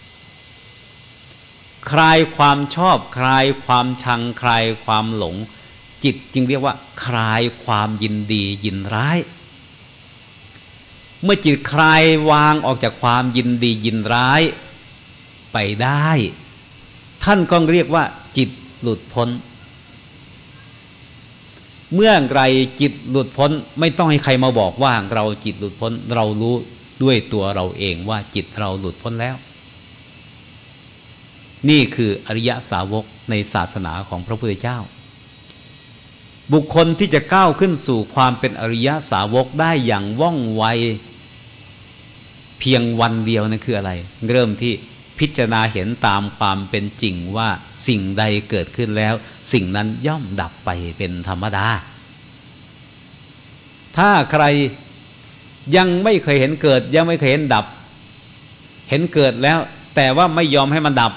คลายความชอบคลายความชังคลายความหลงจิตจึงเรียกว่าคลายความยินดียินร้ายเมื่อจิตคลายวางออกจากความยินดียินร้ายไปได้ท่านก็เรียกว่าจิตหลุดพ้นเมื่อไรจิตหลุดพ้นไม่ต้องให้ใครมาบอกว่าเราจิตหลุดพ้นเรารู้ด้วยตัวเราเองว่าจิตเราหลุดพ้นแล้วนี่คืออริยสาวกในศาสนาของพระพุทธเจ้าบุคคลที่จะก้าวขึ้นสู่ความเป็นอริยสาวกได้อย่างว่องไวเพียงวันเดียวนั่นคืออะไรเริ่มที่พิจารณาเห็นตามความเป็นจริงว่าสิ่งใดเกิดขึ้นแล้วสิ่งนั้นย่อมดับไปเป็นธรรมดาถ้าใครยังไม่เคยเห็นเกิดยังไม่เคยเห็นดับเห็นเกิดแล้วแต่ว่าไม่ยอมให้มันดับ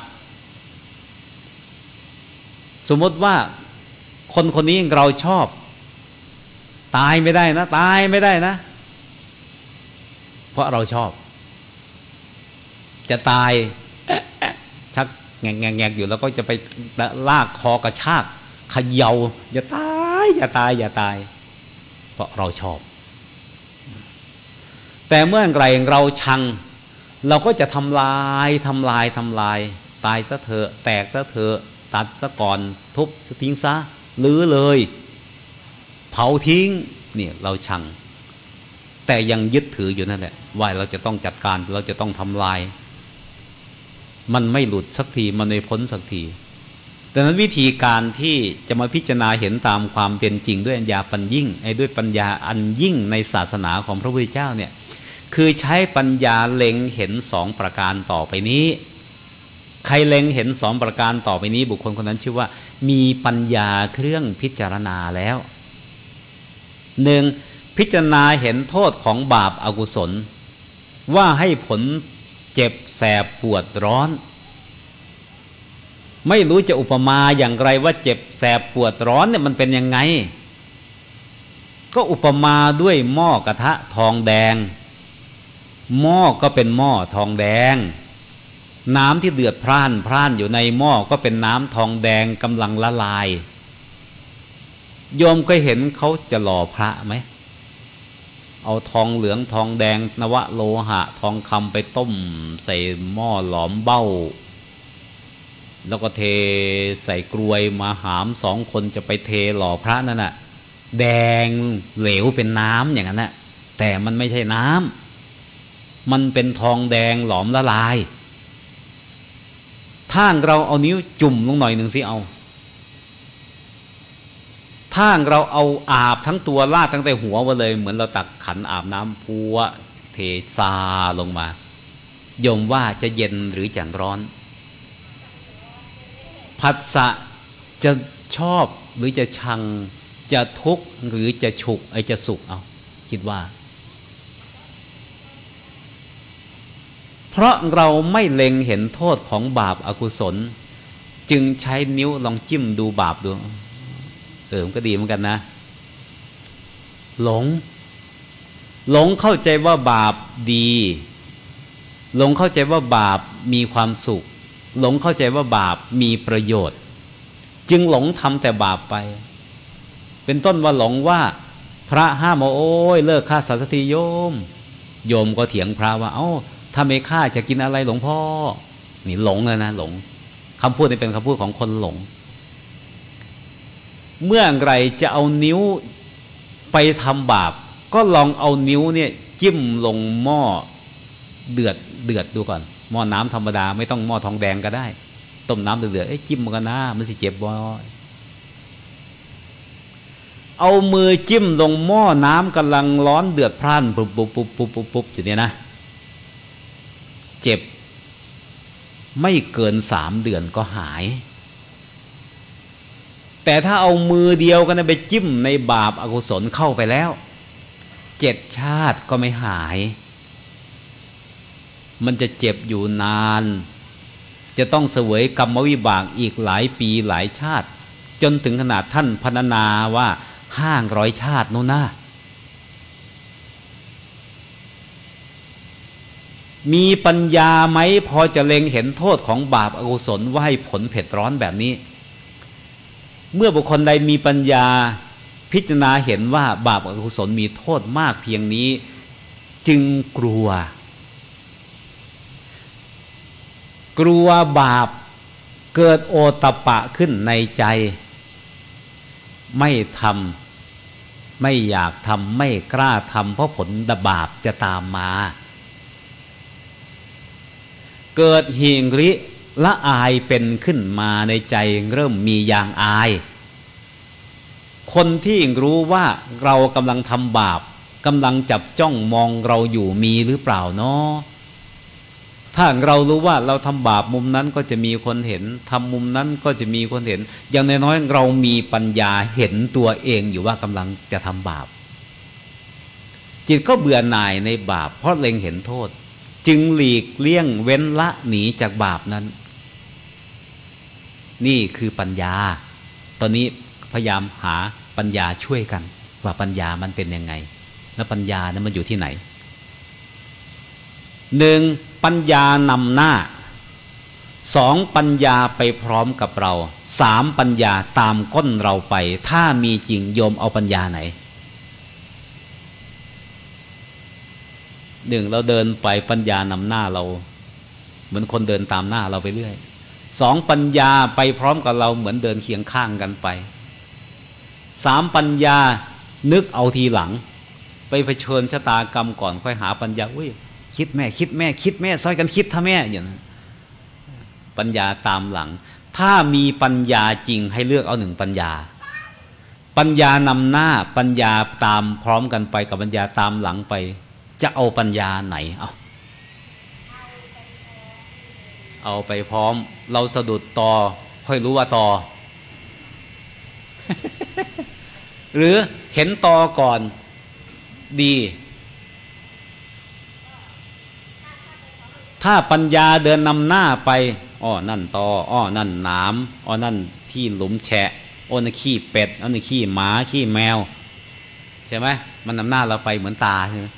สมมติว่าคนคนนี้เราชอบตายไม่ได้นะตายไม่ได้นะเพราะเราชอบจะตายชักแงกอยู่แล้วก็จะไปลากคอกระชากเขย่าอย่าตายอย่าตายอย่าตายเพราะเราชอบแต่เมื่อไหร่เราชังเราก็จะทำลายตายซะเถอะแตกซะเถอะตัดซะก่อนทุบทิ้งซะลื้อเลยเผาทิ้งเนี่ยเราชังแต่ยังยึดถืออยู่นั่นแหละว่าเราจะต้องจัดการเราจะต้องทำลายมันไม่หลุดสักทีมันไม่พ้นสักทีดังนั้นวิธีการที่จะมาพิจารณาเห็นตามความเป็นจริงด้วยปัญญาปัญยิ่งด้วยปัญญาอันยิ่งในศาสนาของพระพุทธเจ้าเนี่ยคือใช้ปัญญาเล็งเห็นสองประการต่อไปนี้ใครเล็งเห็นสองประการต่อไปนี้บุคคลคนนั้นชื่อว่ามีปัญญาเครื่องพิจารณาแล้วหนึ่งพิจารณาเห็นโทษของบาปอกุศลว่าให้ผลเจ็บแสบปวดร้อนไม่รู้จะอุปมาอย่างไรว่าเจ็บแสบปวดร้อนเนี่ยมันเป็นยังไงก็อุปมาด้วยหม้อกระทะทองแดงหม้อก็เป็นหม้อทองแดงน้ำที่เดือดพร่านอยู่ในหม้อก็เป็นน้ำทองแดงกำลังละลายโยมก็เห็นเขาจะหล่อพระไหมเอาทองเหลืองทองแดงนวโลหะทองคำไปต้มใส่หม้อหลอมเบ้าแล้วก็เทใส่กรวยมาหามสองคนจะไปเทหล่อพระนั่นน่ะแดงเหลวเป็นน้ำอย่างนั้นน่ะแต่มันไม่ใช่น้ำมันเป็นทองแดงหลอมละลายถ้าเราเอานิ้วจุ่มลงหน่อยหนึ่งสิเอาถ้าเราเอาอาบทั้งตัวลาดตั้งแต่หัวมาเลยเหมือนเราตักขันอาบน้ำพัวเทซาลงมาโยมว่าจะเย็นหรือจะร้อนผัสสะจะชอบหรือจะชังจะทุกข์หรือจะฉุกจะสุขเอาคิดว่าเพราะเราไม่เล็งเห็นโทษของบาปอกุศลจึงใช้นิ้วลองจิ้มดูบาปดูมันก็ดีเหมือนกันนะหลงเข้าใจว่าบาปดีหลงเข้าใจว่าบาปมีความสุขหลงเข้าใจว่าบาปมีประโยชน์จึงหลงทำแต่บาปไปเป็นต้นว่าหลงว่าพระห้ามโอ้ยเลิกฆ่าสัตว์สักทีโยมก็เถียงพระว่าถ้าไม่ฆ่าจะกินอะไรหลวงพ่อนี่หลงเลยนะหลงคำพูดนี้เป็นคำพูดของคนหลงเมื่อไรจะเอานิ้วไปทำบาปก็ลองเอานิ้วเนี่ยจิ้มลงหม้อเดือดดูก่อนหม้อน้ำธรรมดาไม่ต้องหม้อทองแดงก็ได้ต้มน้ำเดือดจิ้มมันกันนะมันสิเจ็บบ่อยเอามือจิ้มลงหม้อน้ำกำลังร้อนเดือดพร่านปุ๊บอยู่เนี่ยนะเจ็บไม่เกิน3 เดือนก็หายแต่ถ้าเอามือเดียวกันไปจิ้มในบาปอกุศลเข้าไปแล้ว7 ชาติก็ไม่หายมันจะเจ็บอยู่นานจะต้องเสวยกรรมวิบากอีกหลายปีหลายชาติจนถึงขนาดท่านพรรณนาว่า500 ชาติโน่นนะมีปัญญาไหมพอจะเล็งเห็นโทษของบาปอกุศลว่าให้ผลเผ็ดร้อนแบบนี้เมื่อบุคคลใดมีปัญญาพิจารณาเห็นว่าบาปอกุศลมีโทษมากเพียงนี้จึงกลัวบาปเกิดโอตตัปปะขึ้นในใจไม่ทำไม่อยากทำไม่กล้าทำเพราะผลบาปจะตามมาเกิดหิริละอายเป็นขึ้นมาในใจเริ่มมียางอายคนที่รู้ว่าเรากำลังทำบาปกำลังจับจ้องมองเราอยู่มีหรือเปล่าเนาะถ้าเรารู้ว่าเราทำบาปมุมนั้นก็จะมีคนเห็นทำมุมนั้นก็จะมีคนเห็นอย่างน้อยๆเรามีปัญญาเห็นตัวเองอยู่ว่ากำลังจะทำบาปจิตก็เบื่อหน่ายในบาปเพราะเล็งเห็นโทษจึงหลีกเลี่ยงเว้นละหนีจากบาปนั้นนี่คือปัญญาตอนนี้พยายามหาปัญญาช่วยกันว่าปัญญามันเป็นยังไงและปัญญานั้นมันอยู่ที่ไหน1ปัญญานำหน้า2ปัญญาไปพร้อมกับเรา3ปัญญาตามก้นเราไปถ้ามีจริงโยมเอาปัญญาไหนหนึ่งเราเดินไปปัญญานำหน้าเราเหมือนคนเดินตามหน้าเราไปเรื่อยสองปัญญาไปพร้อมกับเราเหมือนเดินเคียงข้างกันไปสามปัญญานึกเอาทีหลังไปเผชิญชะตากรรมก่อนค่อยหาปัญญาอุ้ยคิดแม่คิดแม่คิดแม่ซอยกันคิดถ้าแม่อย่างนั้นปัญญาตามหลังถ้ามีปัญญาจริงให้เลือกเอาหนึ่งปัญญาปัญญานำหน้าปัญญาตามพร้อมกันไปกับปัญญาตามหลังไปจะเอาปัญญาไหนเอาไปพร้อมเราสะดุดตอค่อยรู้ว่าตอ หรือเห็นตอก่อนดีถ้าปัญญาเดินนำหน้าไปอ้อนั่นตออ้อนั่นหนามอ้อนั่นที่หลุมแฉะอ้อนั่นขี้เป็ดอ้อนั่นขี้หมาขี้แมวใช่ไหมมันนำหน้าเราไปเหมือนตาใช่ไหม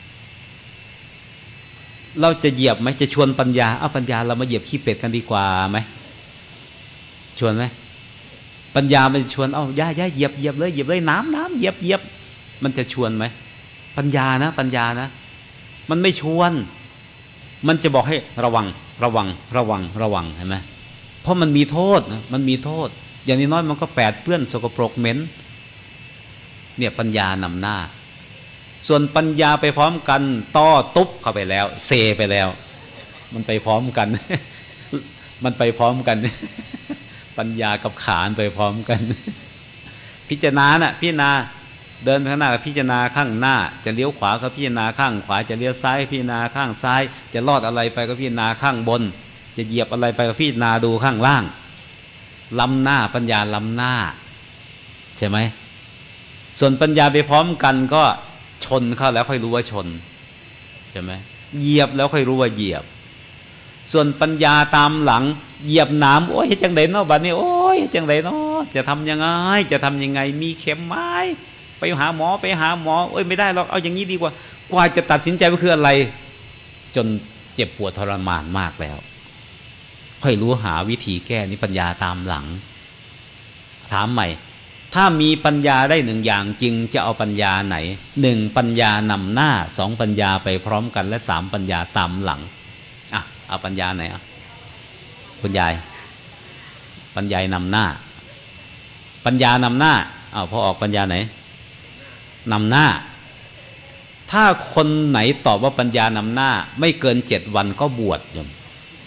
เราจะเหยียบไหมจะชวนปัญญาปัญญาเรามาเหยียบขี้เป็ดกันดีกว่าไหมชวนไหมปัญญามันชวนย่าเหยียบเลยน้ำเหยียบมันจะชวนไหมปัญญานะมันไม่ชวนมันจะบอกให้ระวังเห็นไหมเพราะมันมีโทษนะมันมีโทษอย่างน้อยมันก็แปดเปื้อนสกปรกเหม็นเนี่ยปัญญานำหน้าส่วนปัญญาไปพร้อมกันต้อตุ๊บเข้าไปแล้วเซไปแล้วมันไปพร้อมกัน มันไปพร้อมกันปัญญากับขานไปพร้อมกัน พิจารณาพิจารณาเดินไปข้างหน้าพิจารณาข้างหน้าจะเลี้ยวขวาก็พิจารณาข้างขวาจะเลี้ยวซ้ายพิจารณาข้างซ้ายจะลอดอะไรไปก็พิจารณาข้างบนจะเหยียบอะไรไปก็พิจารณาดูข้างล่างล้ำหน้าปัญญาล้ำหน้าใช่ไหมส่วนปัญญาไปพร้อมกันก็ชนเข้าแล้วค่อยรู้ว่าชนใช่ไหมเหยียบแล้วค่อยรู้ว่าเหยียบส่วนปัญญาตามหลังเหยียบน้ำโอ้ยจังไดเนาะบัดนี้โอ้ยจังไดเนาะจะทำยังไงมีเข็มไม้ไปหาหมอโอ้ยไม่ได้หรอกเอาอย่างนี้ดีกว่าจะตัดสินใจว่าคืออะไรจนเจ็บปวดทรมานมากแล้วค่อยรู้หาวิธีแก้นี่ปัญญาตามหลังถามใหม่ถ้ามีปัญญาได้หนึ่งอย่างจริงจะเอาปัญญาไหนหนึ่งปัญญานำหน้าสองปัญญาไปพร้อมกันและสามปัญญาตามหลังเอาปัญญาไหนคุณยายปัญญานำหน้าปัญญานำหน้าพอออกปัญญาไหนนำหน้าถ้าคนไหนตอบว่าปัญญานำหน้าไม่เกิน7 วันก็บวชโยม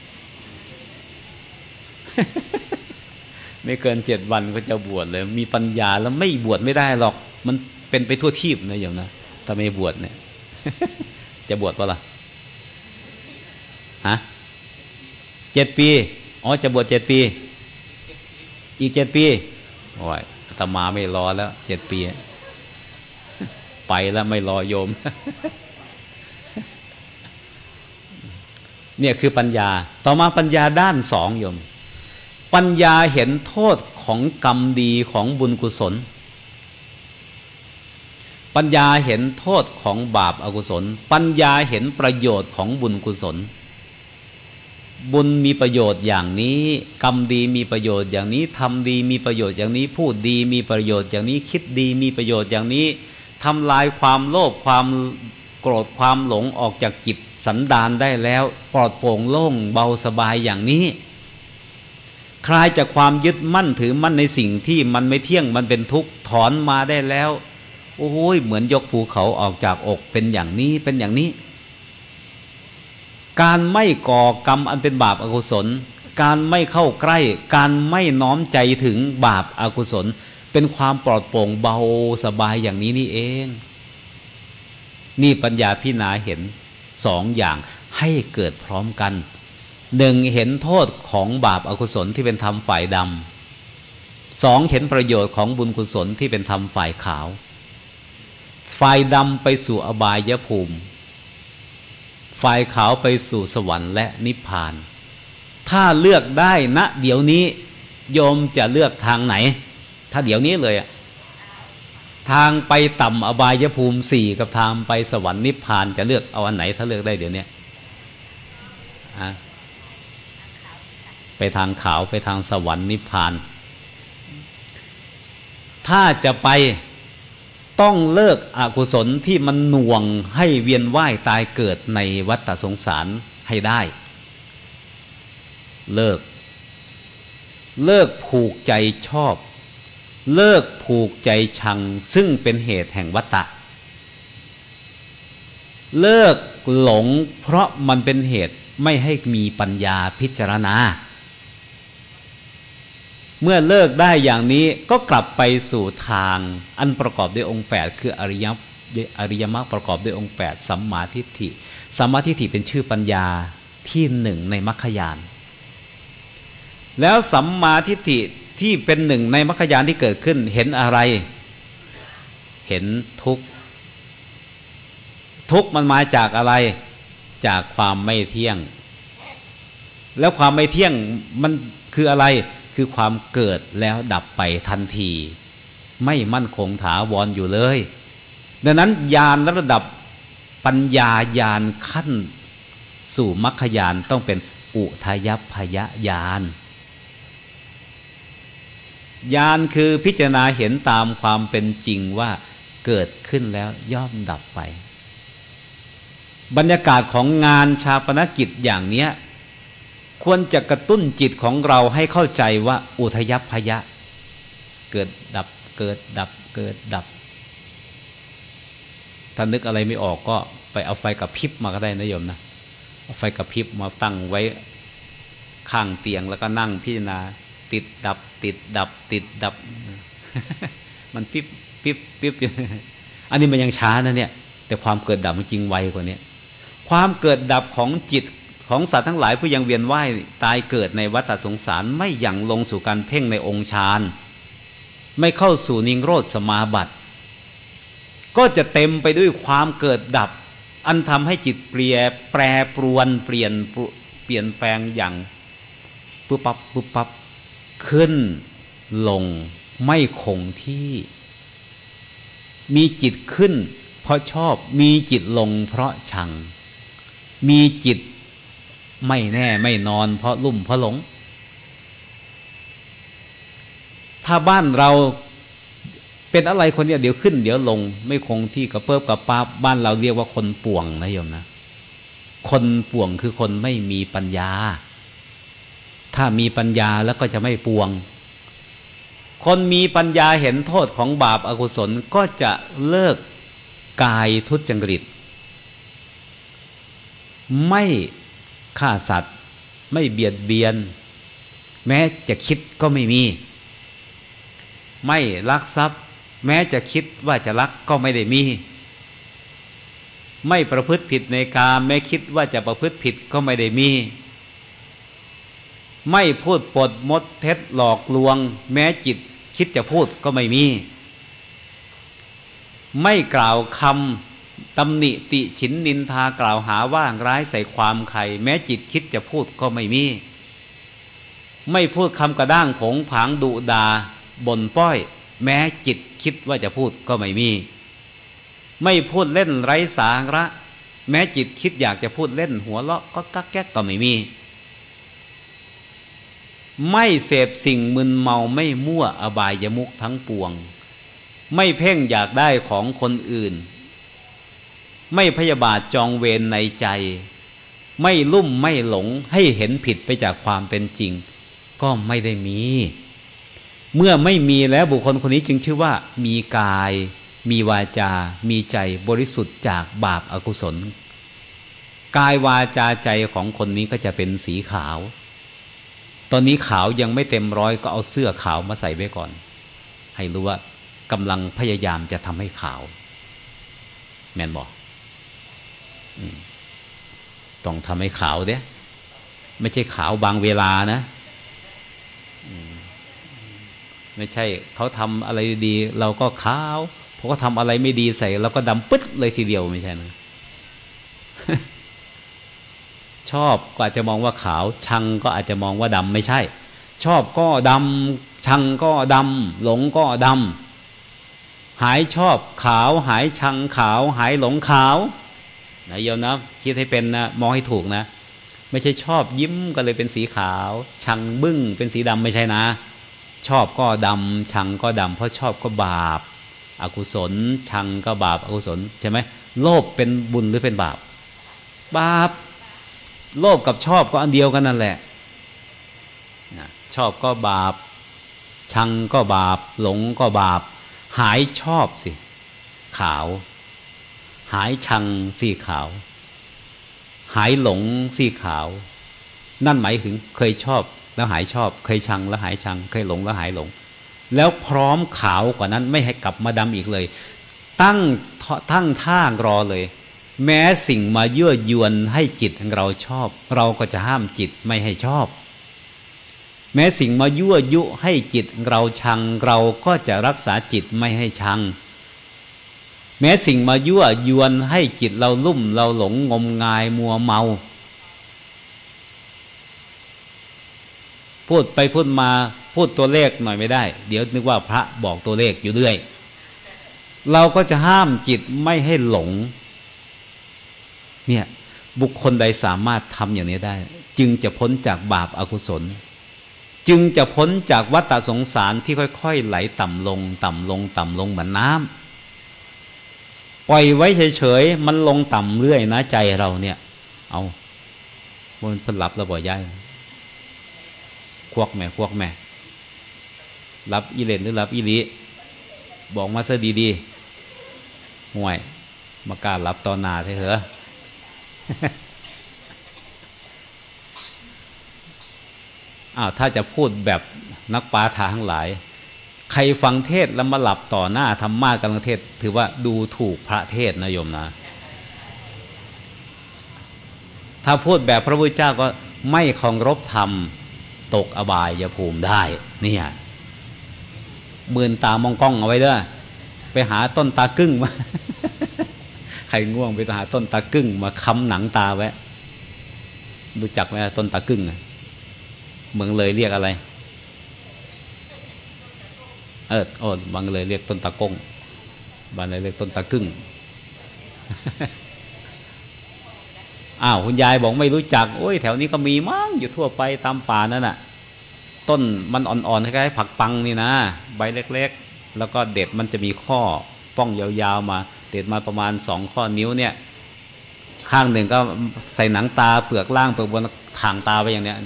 ไม่เกิน7 วันก็จะบวชเลยมีปัญญาแล้วไม่บวชไม่ได้หรอกมันเป็นไปทั่วทีปนะโยมนะถ้าไม่บวชเนี่ย จะบวชเปล่าล่ะ7 ปีจะบวช7 ปีอีก7 ปีโอ้ยอาตมาไม่รอแล้ว7 ปีไปแล้วไม่รอโยม เนี่ยคือปัญญาต่อมาปัญญาด้านสองโยมปัญญาเห็นโทษของกรรมดีของบุญกุศลปัญญาเห็นโทษของบาปอกุศลปัญญาเห็นประโยชน์ของบุญกุศลบุญมีประโยชน์อย่างนี้กรรมดีมีประโยชน์อย่างนี้ทำดีมีประโยชน์อย่างนี้พูดดีมีประโยชน์อย่างนี้คิดดีมีประโยชน์อย่างนี้ทำลายความโลภความโกรธความหลงออกจากจิตสันดานได้แล้วปลอดโปร่งโล่งเบาสบายอย่างนี้คลายจากความยึดมั่นถือมั่นในสิ่งที่มันไม่เที่ยงมันเป็นทุกข์ถอนมาได้แล้วโอ้ยเหมือนยกภูเขาออกจากอกเป็นอย่างนี้เป็นอย่างนี้การไม่ก่อกรรมอันเป็นบาปอกุศลการไม่เข้าใกล้การไม่น้อมใจถึงบาปอกุศลเป็นความปลอดโปร่งเบาสบายอย่างนี้นี่เองนี่ปัญญาพิจารณาเห็น2 อย่างให้เกิดพร้อมกัน1เห็นโทษของบาปอกุศลที่เป็นธรรมฝ่ายดำ2เห็นประโยชน์ของบุญกุศลที่เป็นธรรมฝ่ายขาวฝ่ายดำไปสู่อบายภูมิฝ่ายขาวไปสู่สวรรค์และนิพพานถ้าเลือกได้ณเดี๋ยวนี้โยมจะเลือกทางไหนถ้าเดี๋ยวนี้เลยทางไปต่ำอบายภูมิ4กับทางไปสวรรค์นิพพานจะเลือกเอาอันไหนถ้าเลือกได้เดี๋ยวนี้ไปทางขาวไปทางสวรรค์นิพพานถ้าจะไปต้องเลิกอกุศลที่มันหน่วงให้เวียนว่ายตายเกิดในวัฏสงสารให้ได้เลิกผูกใจชอบเลิกผูกใจชังซึ่งเป็นเหตุแห่งวัฏฏะเลิกหลงเพราะมันเป็นเหตุไม่ให้มีปัญญาพิจารณาเมื่อเลิกได้อย่างนี้ก็กลับไปสู่ทางอันประกอบด้วยองค์8คืออริยมรรคประกอบด้วยองค์8สัมมาทิฏฐิสัมมาทิฏฐิเป็นชื่อปัญญาที่หนึ่งในมรรคญาณแล้วสัมมาทิฏฐิที่เป็นหนึ่งในมรรคญาณที่เกิดขึ้นเห็นอะไรเห็นทุกข์ทุกข์มันมาจากอะไรจากความไม่เที่ยงแล้วความไม่เที่ยงมันคืออะไรคือความเกิดแล้วดับไปทันทีไม่มั่นคงถาวรอยู่เลยดังนั้นญาณระดับปัญญาญาณขั้นสู่มรรคญาณต้องเป็นอุทยัพพยญาณญาณคือพิจารณาเห็นตามความเป็นจริงว่าเกิดขึ้นแล้วย่อมดับไปบรรยากาศของงานชาปนกิจอย่างเนี้ยควรจะกระตุ้นจิตของเราให้เข้าใจว่าอุทยัพพยะเกิดดับเกิดดับเกิดดับถ้านึกอะไรไม่ออกก็ไปเอาไฟกระพริบมาก็ได้นะโยมนะเอาไฟกระพริบมาตั้งไว้ข้างเตียงแล้วก็นั่งพิจารณาติดดับติดดับติดดับ มันปิ๊บปิ๊บปิ๊บ อันนี้มันยังช้านะเนี่ยแต่ความเกิดดับมันจริงไวกว่านี้ความเกิดดับของจิตของสัตว์ทั้งหลายผู้ยังเวียนว่ายตายเกิดในวัฏสงสารไม่หยั่งลงสู่การเพ่งในองค์ฌานไม่เข้าสู่นิโรธสมาบัติก็จะเต็มไปด้วยความเกิดดับอันทำให้จิตแปรปรวนเปลี่ยนแปลงอย่างปุ๊บปั๊บปุ๊บปั๊บขึ้นลงไม่คงที่มีจิตขึ้นเพราะชอบมีจิตลงเพราะชังมีจิตไม่แน่ไม่นอนเพราะลุ่มเพราะหลงถ้าบ้านเราเป็นอะไรคนเดียวเดี๋ยวขึ้นเดี๋ยวลงไม่คงที่กระเพิบกระปาบบ้านเราเรียกว่าคนป่วงนะโยมนะคนป่วงคือคนไม่มีปัญญาถ้ามีปัญญาแล้วก็จะไม่ป่วงคนมีปัญญาเห็นโทษของบาปอกุศลก็จะเลิกกายทุจริตไม่ฆ่าสัตว์ไม่เบียดเบียนแม้จะคิดก็ไม่มีไม่ลักทรัพย์แม้จะคิดว่าจะลักก็ไม่ได้มีไม่ประพฤติผิดในกามแม้คิดว่าจะประพฤติผิดก็ไม่ได้มีไม่พูดปดมดเท็จหลอกลวงแม้จิตคิดจะพูดก็ไม่มีไม่กล่าวคำตำหนิติฉินนินทากล่าวหาว่าร้ายใส่ความใครแม้จิตคิดจะพูดก็ไม่มีไม่พูดคำกระด้างผงผางดุดาบ่นป้อยแม้จิตคิดว่าจะพูดก็ไม่มีไม่พูดเล่นไร้สาระแม้จิตคิดอยากจะพูดเล่นหัวเราะก็กักแก๊กก็ไม่มีไม่เสพสิ่งมึนเมาไม่มั่วอบายมุขทั้งปวงไม่เพ่งอยากได้ของคนอื่นไม่พยาบาทจองเวรในใจไม่ลุ่มไม่หลงให้เห็นผิดไปจากความเป็นจริงก็ไม่ได้มีเมื่อไม่มีแล้วบุคคลคนนี้จึงชื่อว่ามีกายมีวาจามีใจบริสุทธิ์จากบาปอกุศลกายวาจาใจของคนนี้ก็จะเป็นสีขาวตอนนี้ขาวยังไม่เต็มร้อยก็เอาเสื้อขาวมาใส่ไว้ก่อนให้รู้ว่ากำลังพยายามจะทำให้ขาวแม่นบอกต้องทำให้ขาวเด้ไม่ใช่ขาวบางเวลานะไม่ใช่เขาทำอะไรดีเราก็ขาวพอเขาทำอะไรไม่ดีใส่เราก็ดำปึ๊ดเลยทีเดียวไม่ใช่นะ ชอบก็อาจจะมองว่าขาวชังก็อาจจะมองว่าดำไม่ใช่ชอบก็ดำชังก็ดำหลงก็ดำหายชอบขาวหายชังขาวหายหลงขาวนะโยมนะคิดให้เป็นนะมองให้ถูกนะไม่ใช่ชอบยิ้มก็เลยเป็นสีขาวชังบึ้งเป็นสีดำไม่ใช่นะชอบก็ดำชังก็ดำเพราะชอบก็บาปอกุศลชังก็บาปอกุศลใช่ไหมโลภเป็นบุญหรือเป็นบาปบาปโลภกับชอบก็อันเดียวกันนั่นแหละชอบก็บาปชังก็บาปหลงก็บาปหายชอบสิขาวหายชังสีขาวหายหลงสีขาวนั่นหมายถึงเคยชอบแล้วหายชอบเคยชังแล้วหายชังเคยหลงแล้วหายหลงแล้วพร้อมขาวกว่านั้นไม่ให้กลับมาดำอีกเลยตั้งท่ารอเลยแม้สิ่งมายั่วยวนให้จิตของเราชอบเราก็จะห้ามจิตไม่ให้ชอบแม้สิ่งมายั่วยุให้จิตเราชังเราก็จะรักษาจิตไม่ให้ชังแม้สิ่งมายั่วยวนให้จิตเราลุ่มเราหลงงมงายมัวเมาพูดไปพูดมาพูดตัวเลขหน่อยไม่ได้เดี๋ยวนึกว่าพระบอกตัวเลขอยู่เรื่อยเราก็จะห้ามจิตไม่ให้หลงเนี่ยบุคคลใดสามารถทำอย่างนี้ได้จึงจะพ้นจากบาปอกุศลจึงจะพ้นจากวัฏสงสารที่ค่อยๆไหลต่ำลงต่ำลงต่ำลงเหมือนน้ำปล่อยไว้เฉยๆมันลงต่ำเรื่อยนะใจเราเนี่ยเอามันเพิ่นหลับแล้วบ่ย้ายควักแม่รับอีเลนหรือรับอีลีบอกมาซะดีๆห่วยมากล้ารับตอนนาเถอะถ้าจะพูดแบบนักปาฐาทั้งหลายใครฟังเทศแล้วมาหลับต่อหน้าธรรมะกำลังเทศถือว่าดูถูกพระเทศนะโยมนะถ้าพูดแบบพระพุทธเจ้าก็ไม่เคารพธรรมตกอบายภูมิได้เนี่ยมืนตามองกล้องเอาไว้เด้อไปหาต้นตากึ่งมาใครง่วงไปหาต้นตากึ่งมาค้ำหนังตาไว้รู้จักไหมต้นตากึ่งเมืองเลยเรียกอะไรบางเลยเรียกต้นตะกงบางเลยเรียกต้นตะกึ่งคุณยายบอกไม่รู้จักโอ้ยแถวนี้ก็มีมั้งอยู่ทั่วไปตามป่านั่นน่ะต้นมันอ่อนๆคล้ายๆผักปังนี่นะใบเล็กๆแล้วก็เด็ดมันจะมีข้อป้องยาวๆมาเด็ดมาประมาณ2 ข้อนิ้วเนี่ยข้างหนึ่งก็ใส่หนังตาเปลือกล่างเปลือกบนถางตาไปอย่างเนี้ย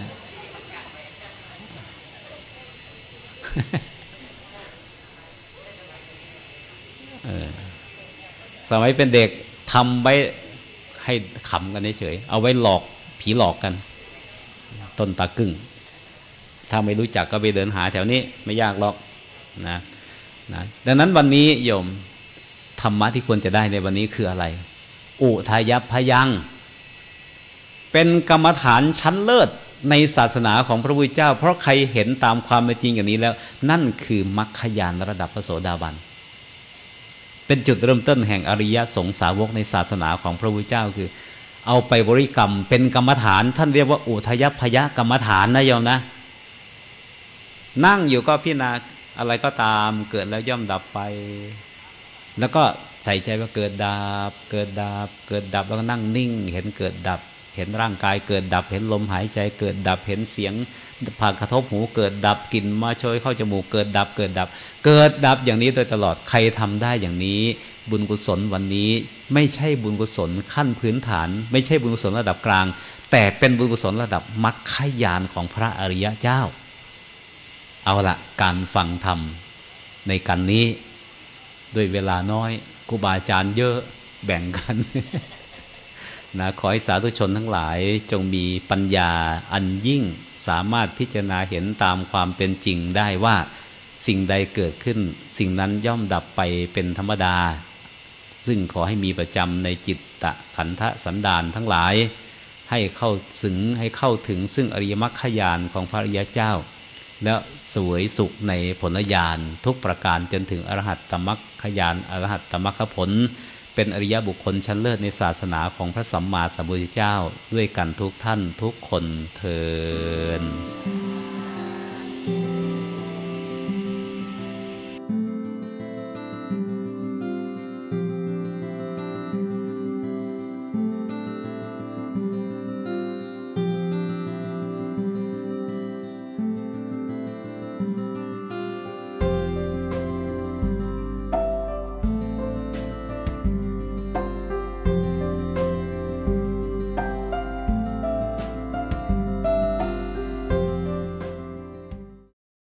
สมัยเป็นเด็กทำไว้ให้ขำกันเฉยๆเอาไว้หลอกผีหลอกกันต้นตากึ่งถ้าไม่รู้จักก็ไปเดินหาแถวนี้ไม่ยากหรอกนะดังนั้นวันนี้โยมธรรมะที่ควรจะได้ในวันนี้คืออะไรอุทายัพยังเป็นกรรมฐานชั้นเลิศในศาสนาของพระพุทธเจ้าเพราะใครเห็นตามความเป็นจริงอย่างนี้แล้วนั่นคือมรรคญาณระดับพระโสดาบันเป็นจุดเริ่มต้นแห่งอริยสงสาวกในศาสนาของพระพุทธเจ้าคือเอาไปบริกรรมเป็นกรรมฐานท่านเรียกว่าอุทยัพยกรรมฐานนะโยมนะนั่งอยู่ก็พิจารณาอะไรก็ตามเกิดแล้วย่อมดับไปแล้วก็ใส่ใจว่าเกิดดับเกิดดับเกิดดับแล้วก็นั่งนิ่งเห็นเกิดดับเห็นร่างกายเกิดดับเห็นลมหายใจเกิดดับเห็นเสียงผ่านกระทบหูเกิดดับกลิ่นมาโชยเข้าจมูกเกิดดับเกิดดับเกิดดับอย่างนี้โดยตลอดใครทำได้อย่างนี้บุญกุศลวันนี้ไม่ใช่บุญกุศลขั้นพื้นฐานไม่ใช่บุญกุศลระดับกลางแต่เป็นบุญกุศลระดับมรรคญาณของพระอริยเจ้าเอาละการฟังธรรมในกันนี้ด้วยเวลาน้อยครูบาอาจารย์เยอะแบ่งกันนะขอให้สาธุชนทั้งหลายจงมีปัญญาอันยิ่งสามารถพิจารณาเห็นตามความเป็นจริงได้ว่าสิ่งใดเกิดขึ้นสิ่งนั้นย่อมดับไปเป็นธรรมดาซึ่งขอให้มีประจำในจิตตะขันธสันดานทั้งหลายให้เข้าถึงซึ่งอริยมรรคญาณของพระอริยเจ้าและสวยสุขในผลญาณทุกประการจนถึงอรหัตตมรรคญาณอรหัตตมรรคผลเป็นอริยบุคคลชั้นเลิศในศาสนาของพระสัมมาสัมพุทธเจ้าด้วยกันทุกท่านทุกคนเทอญ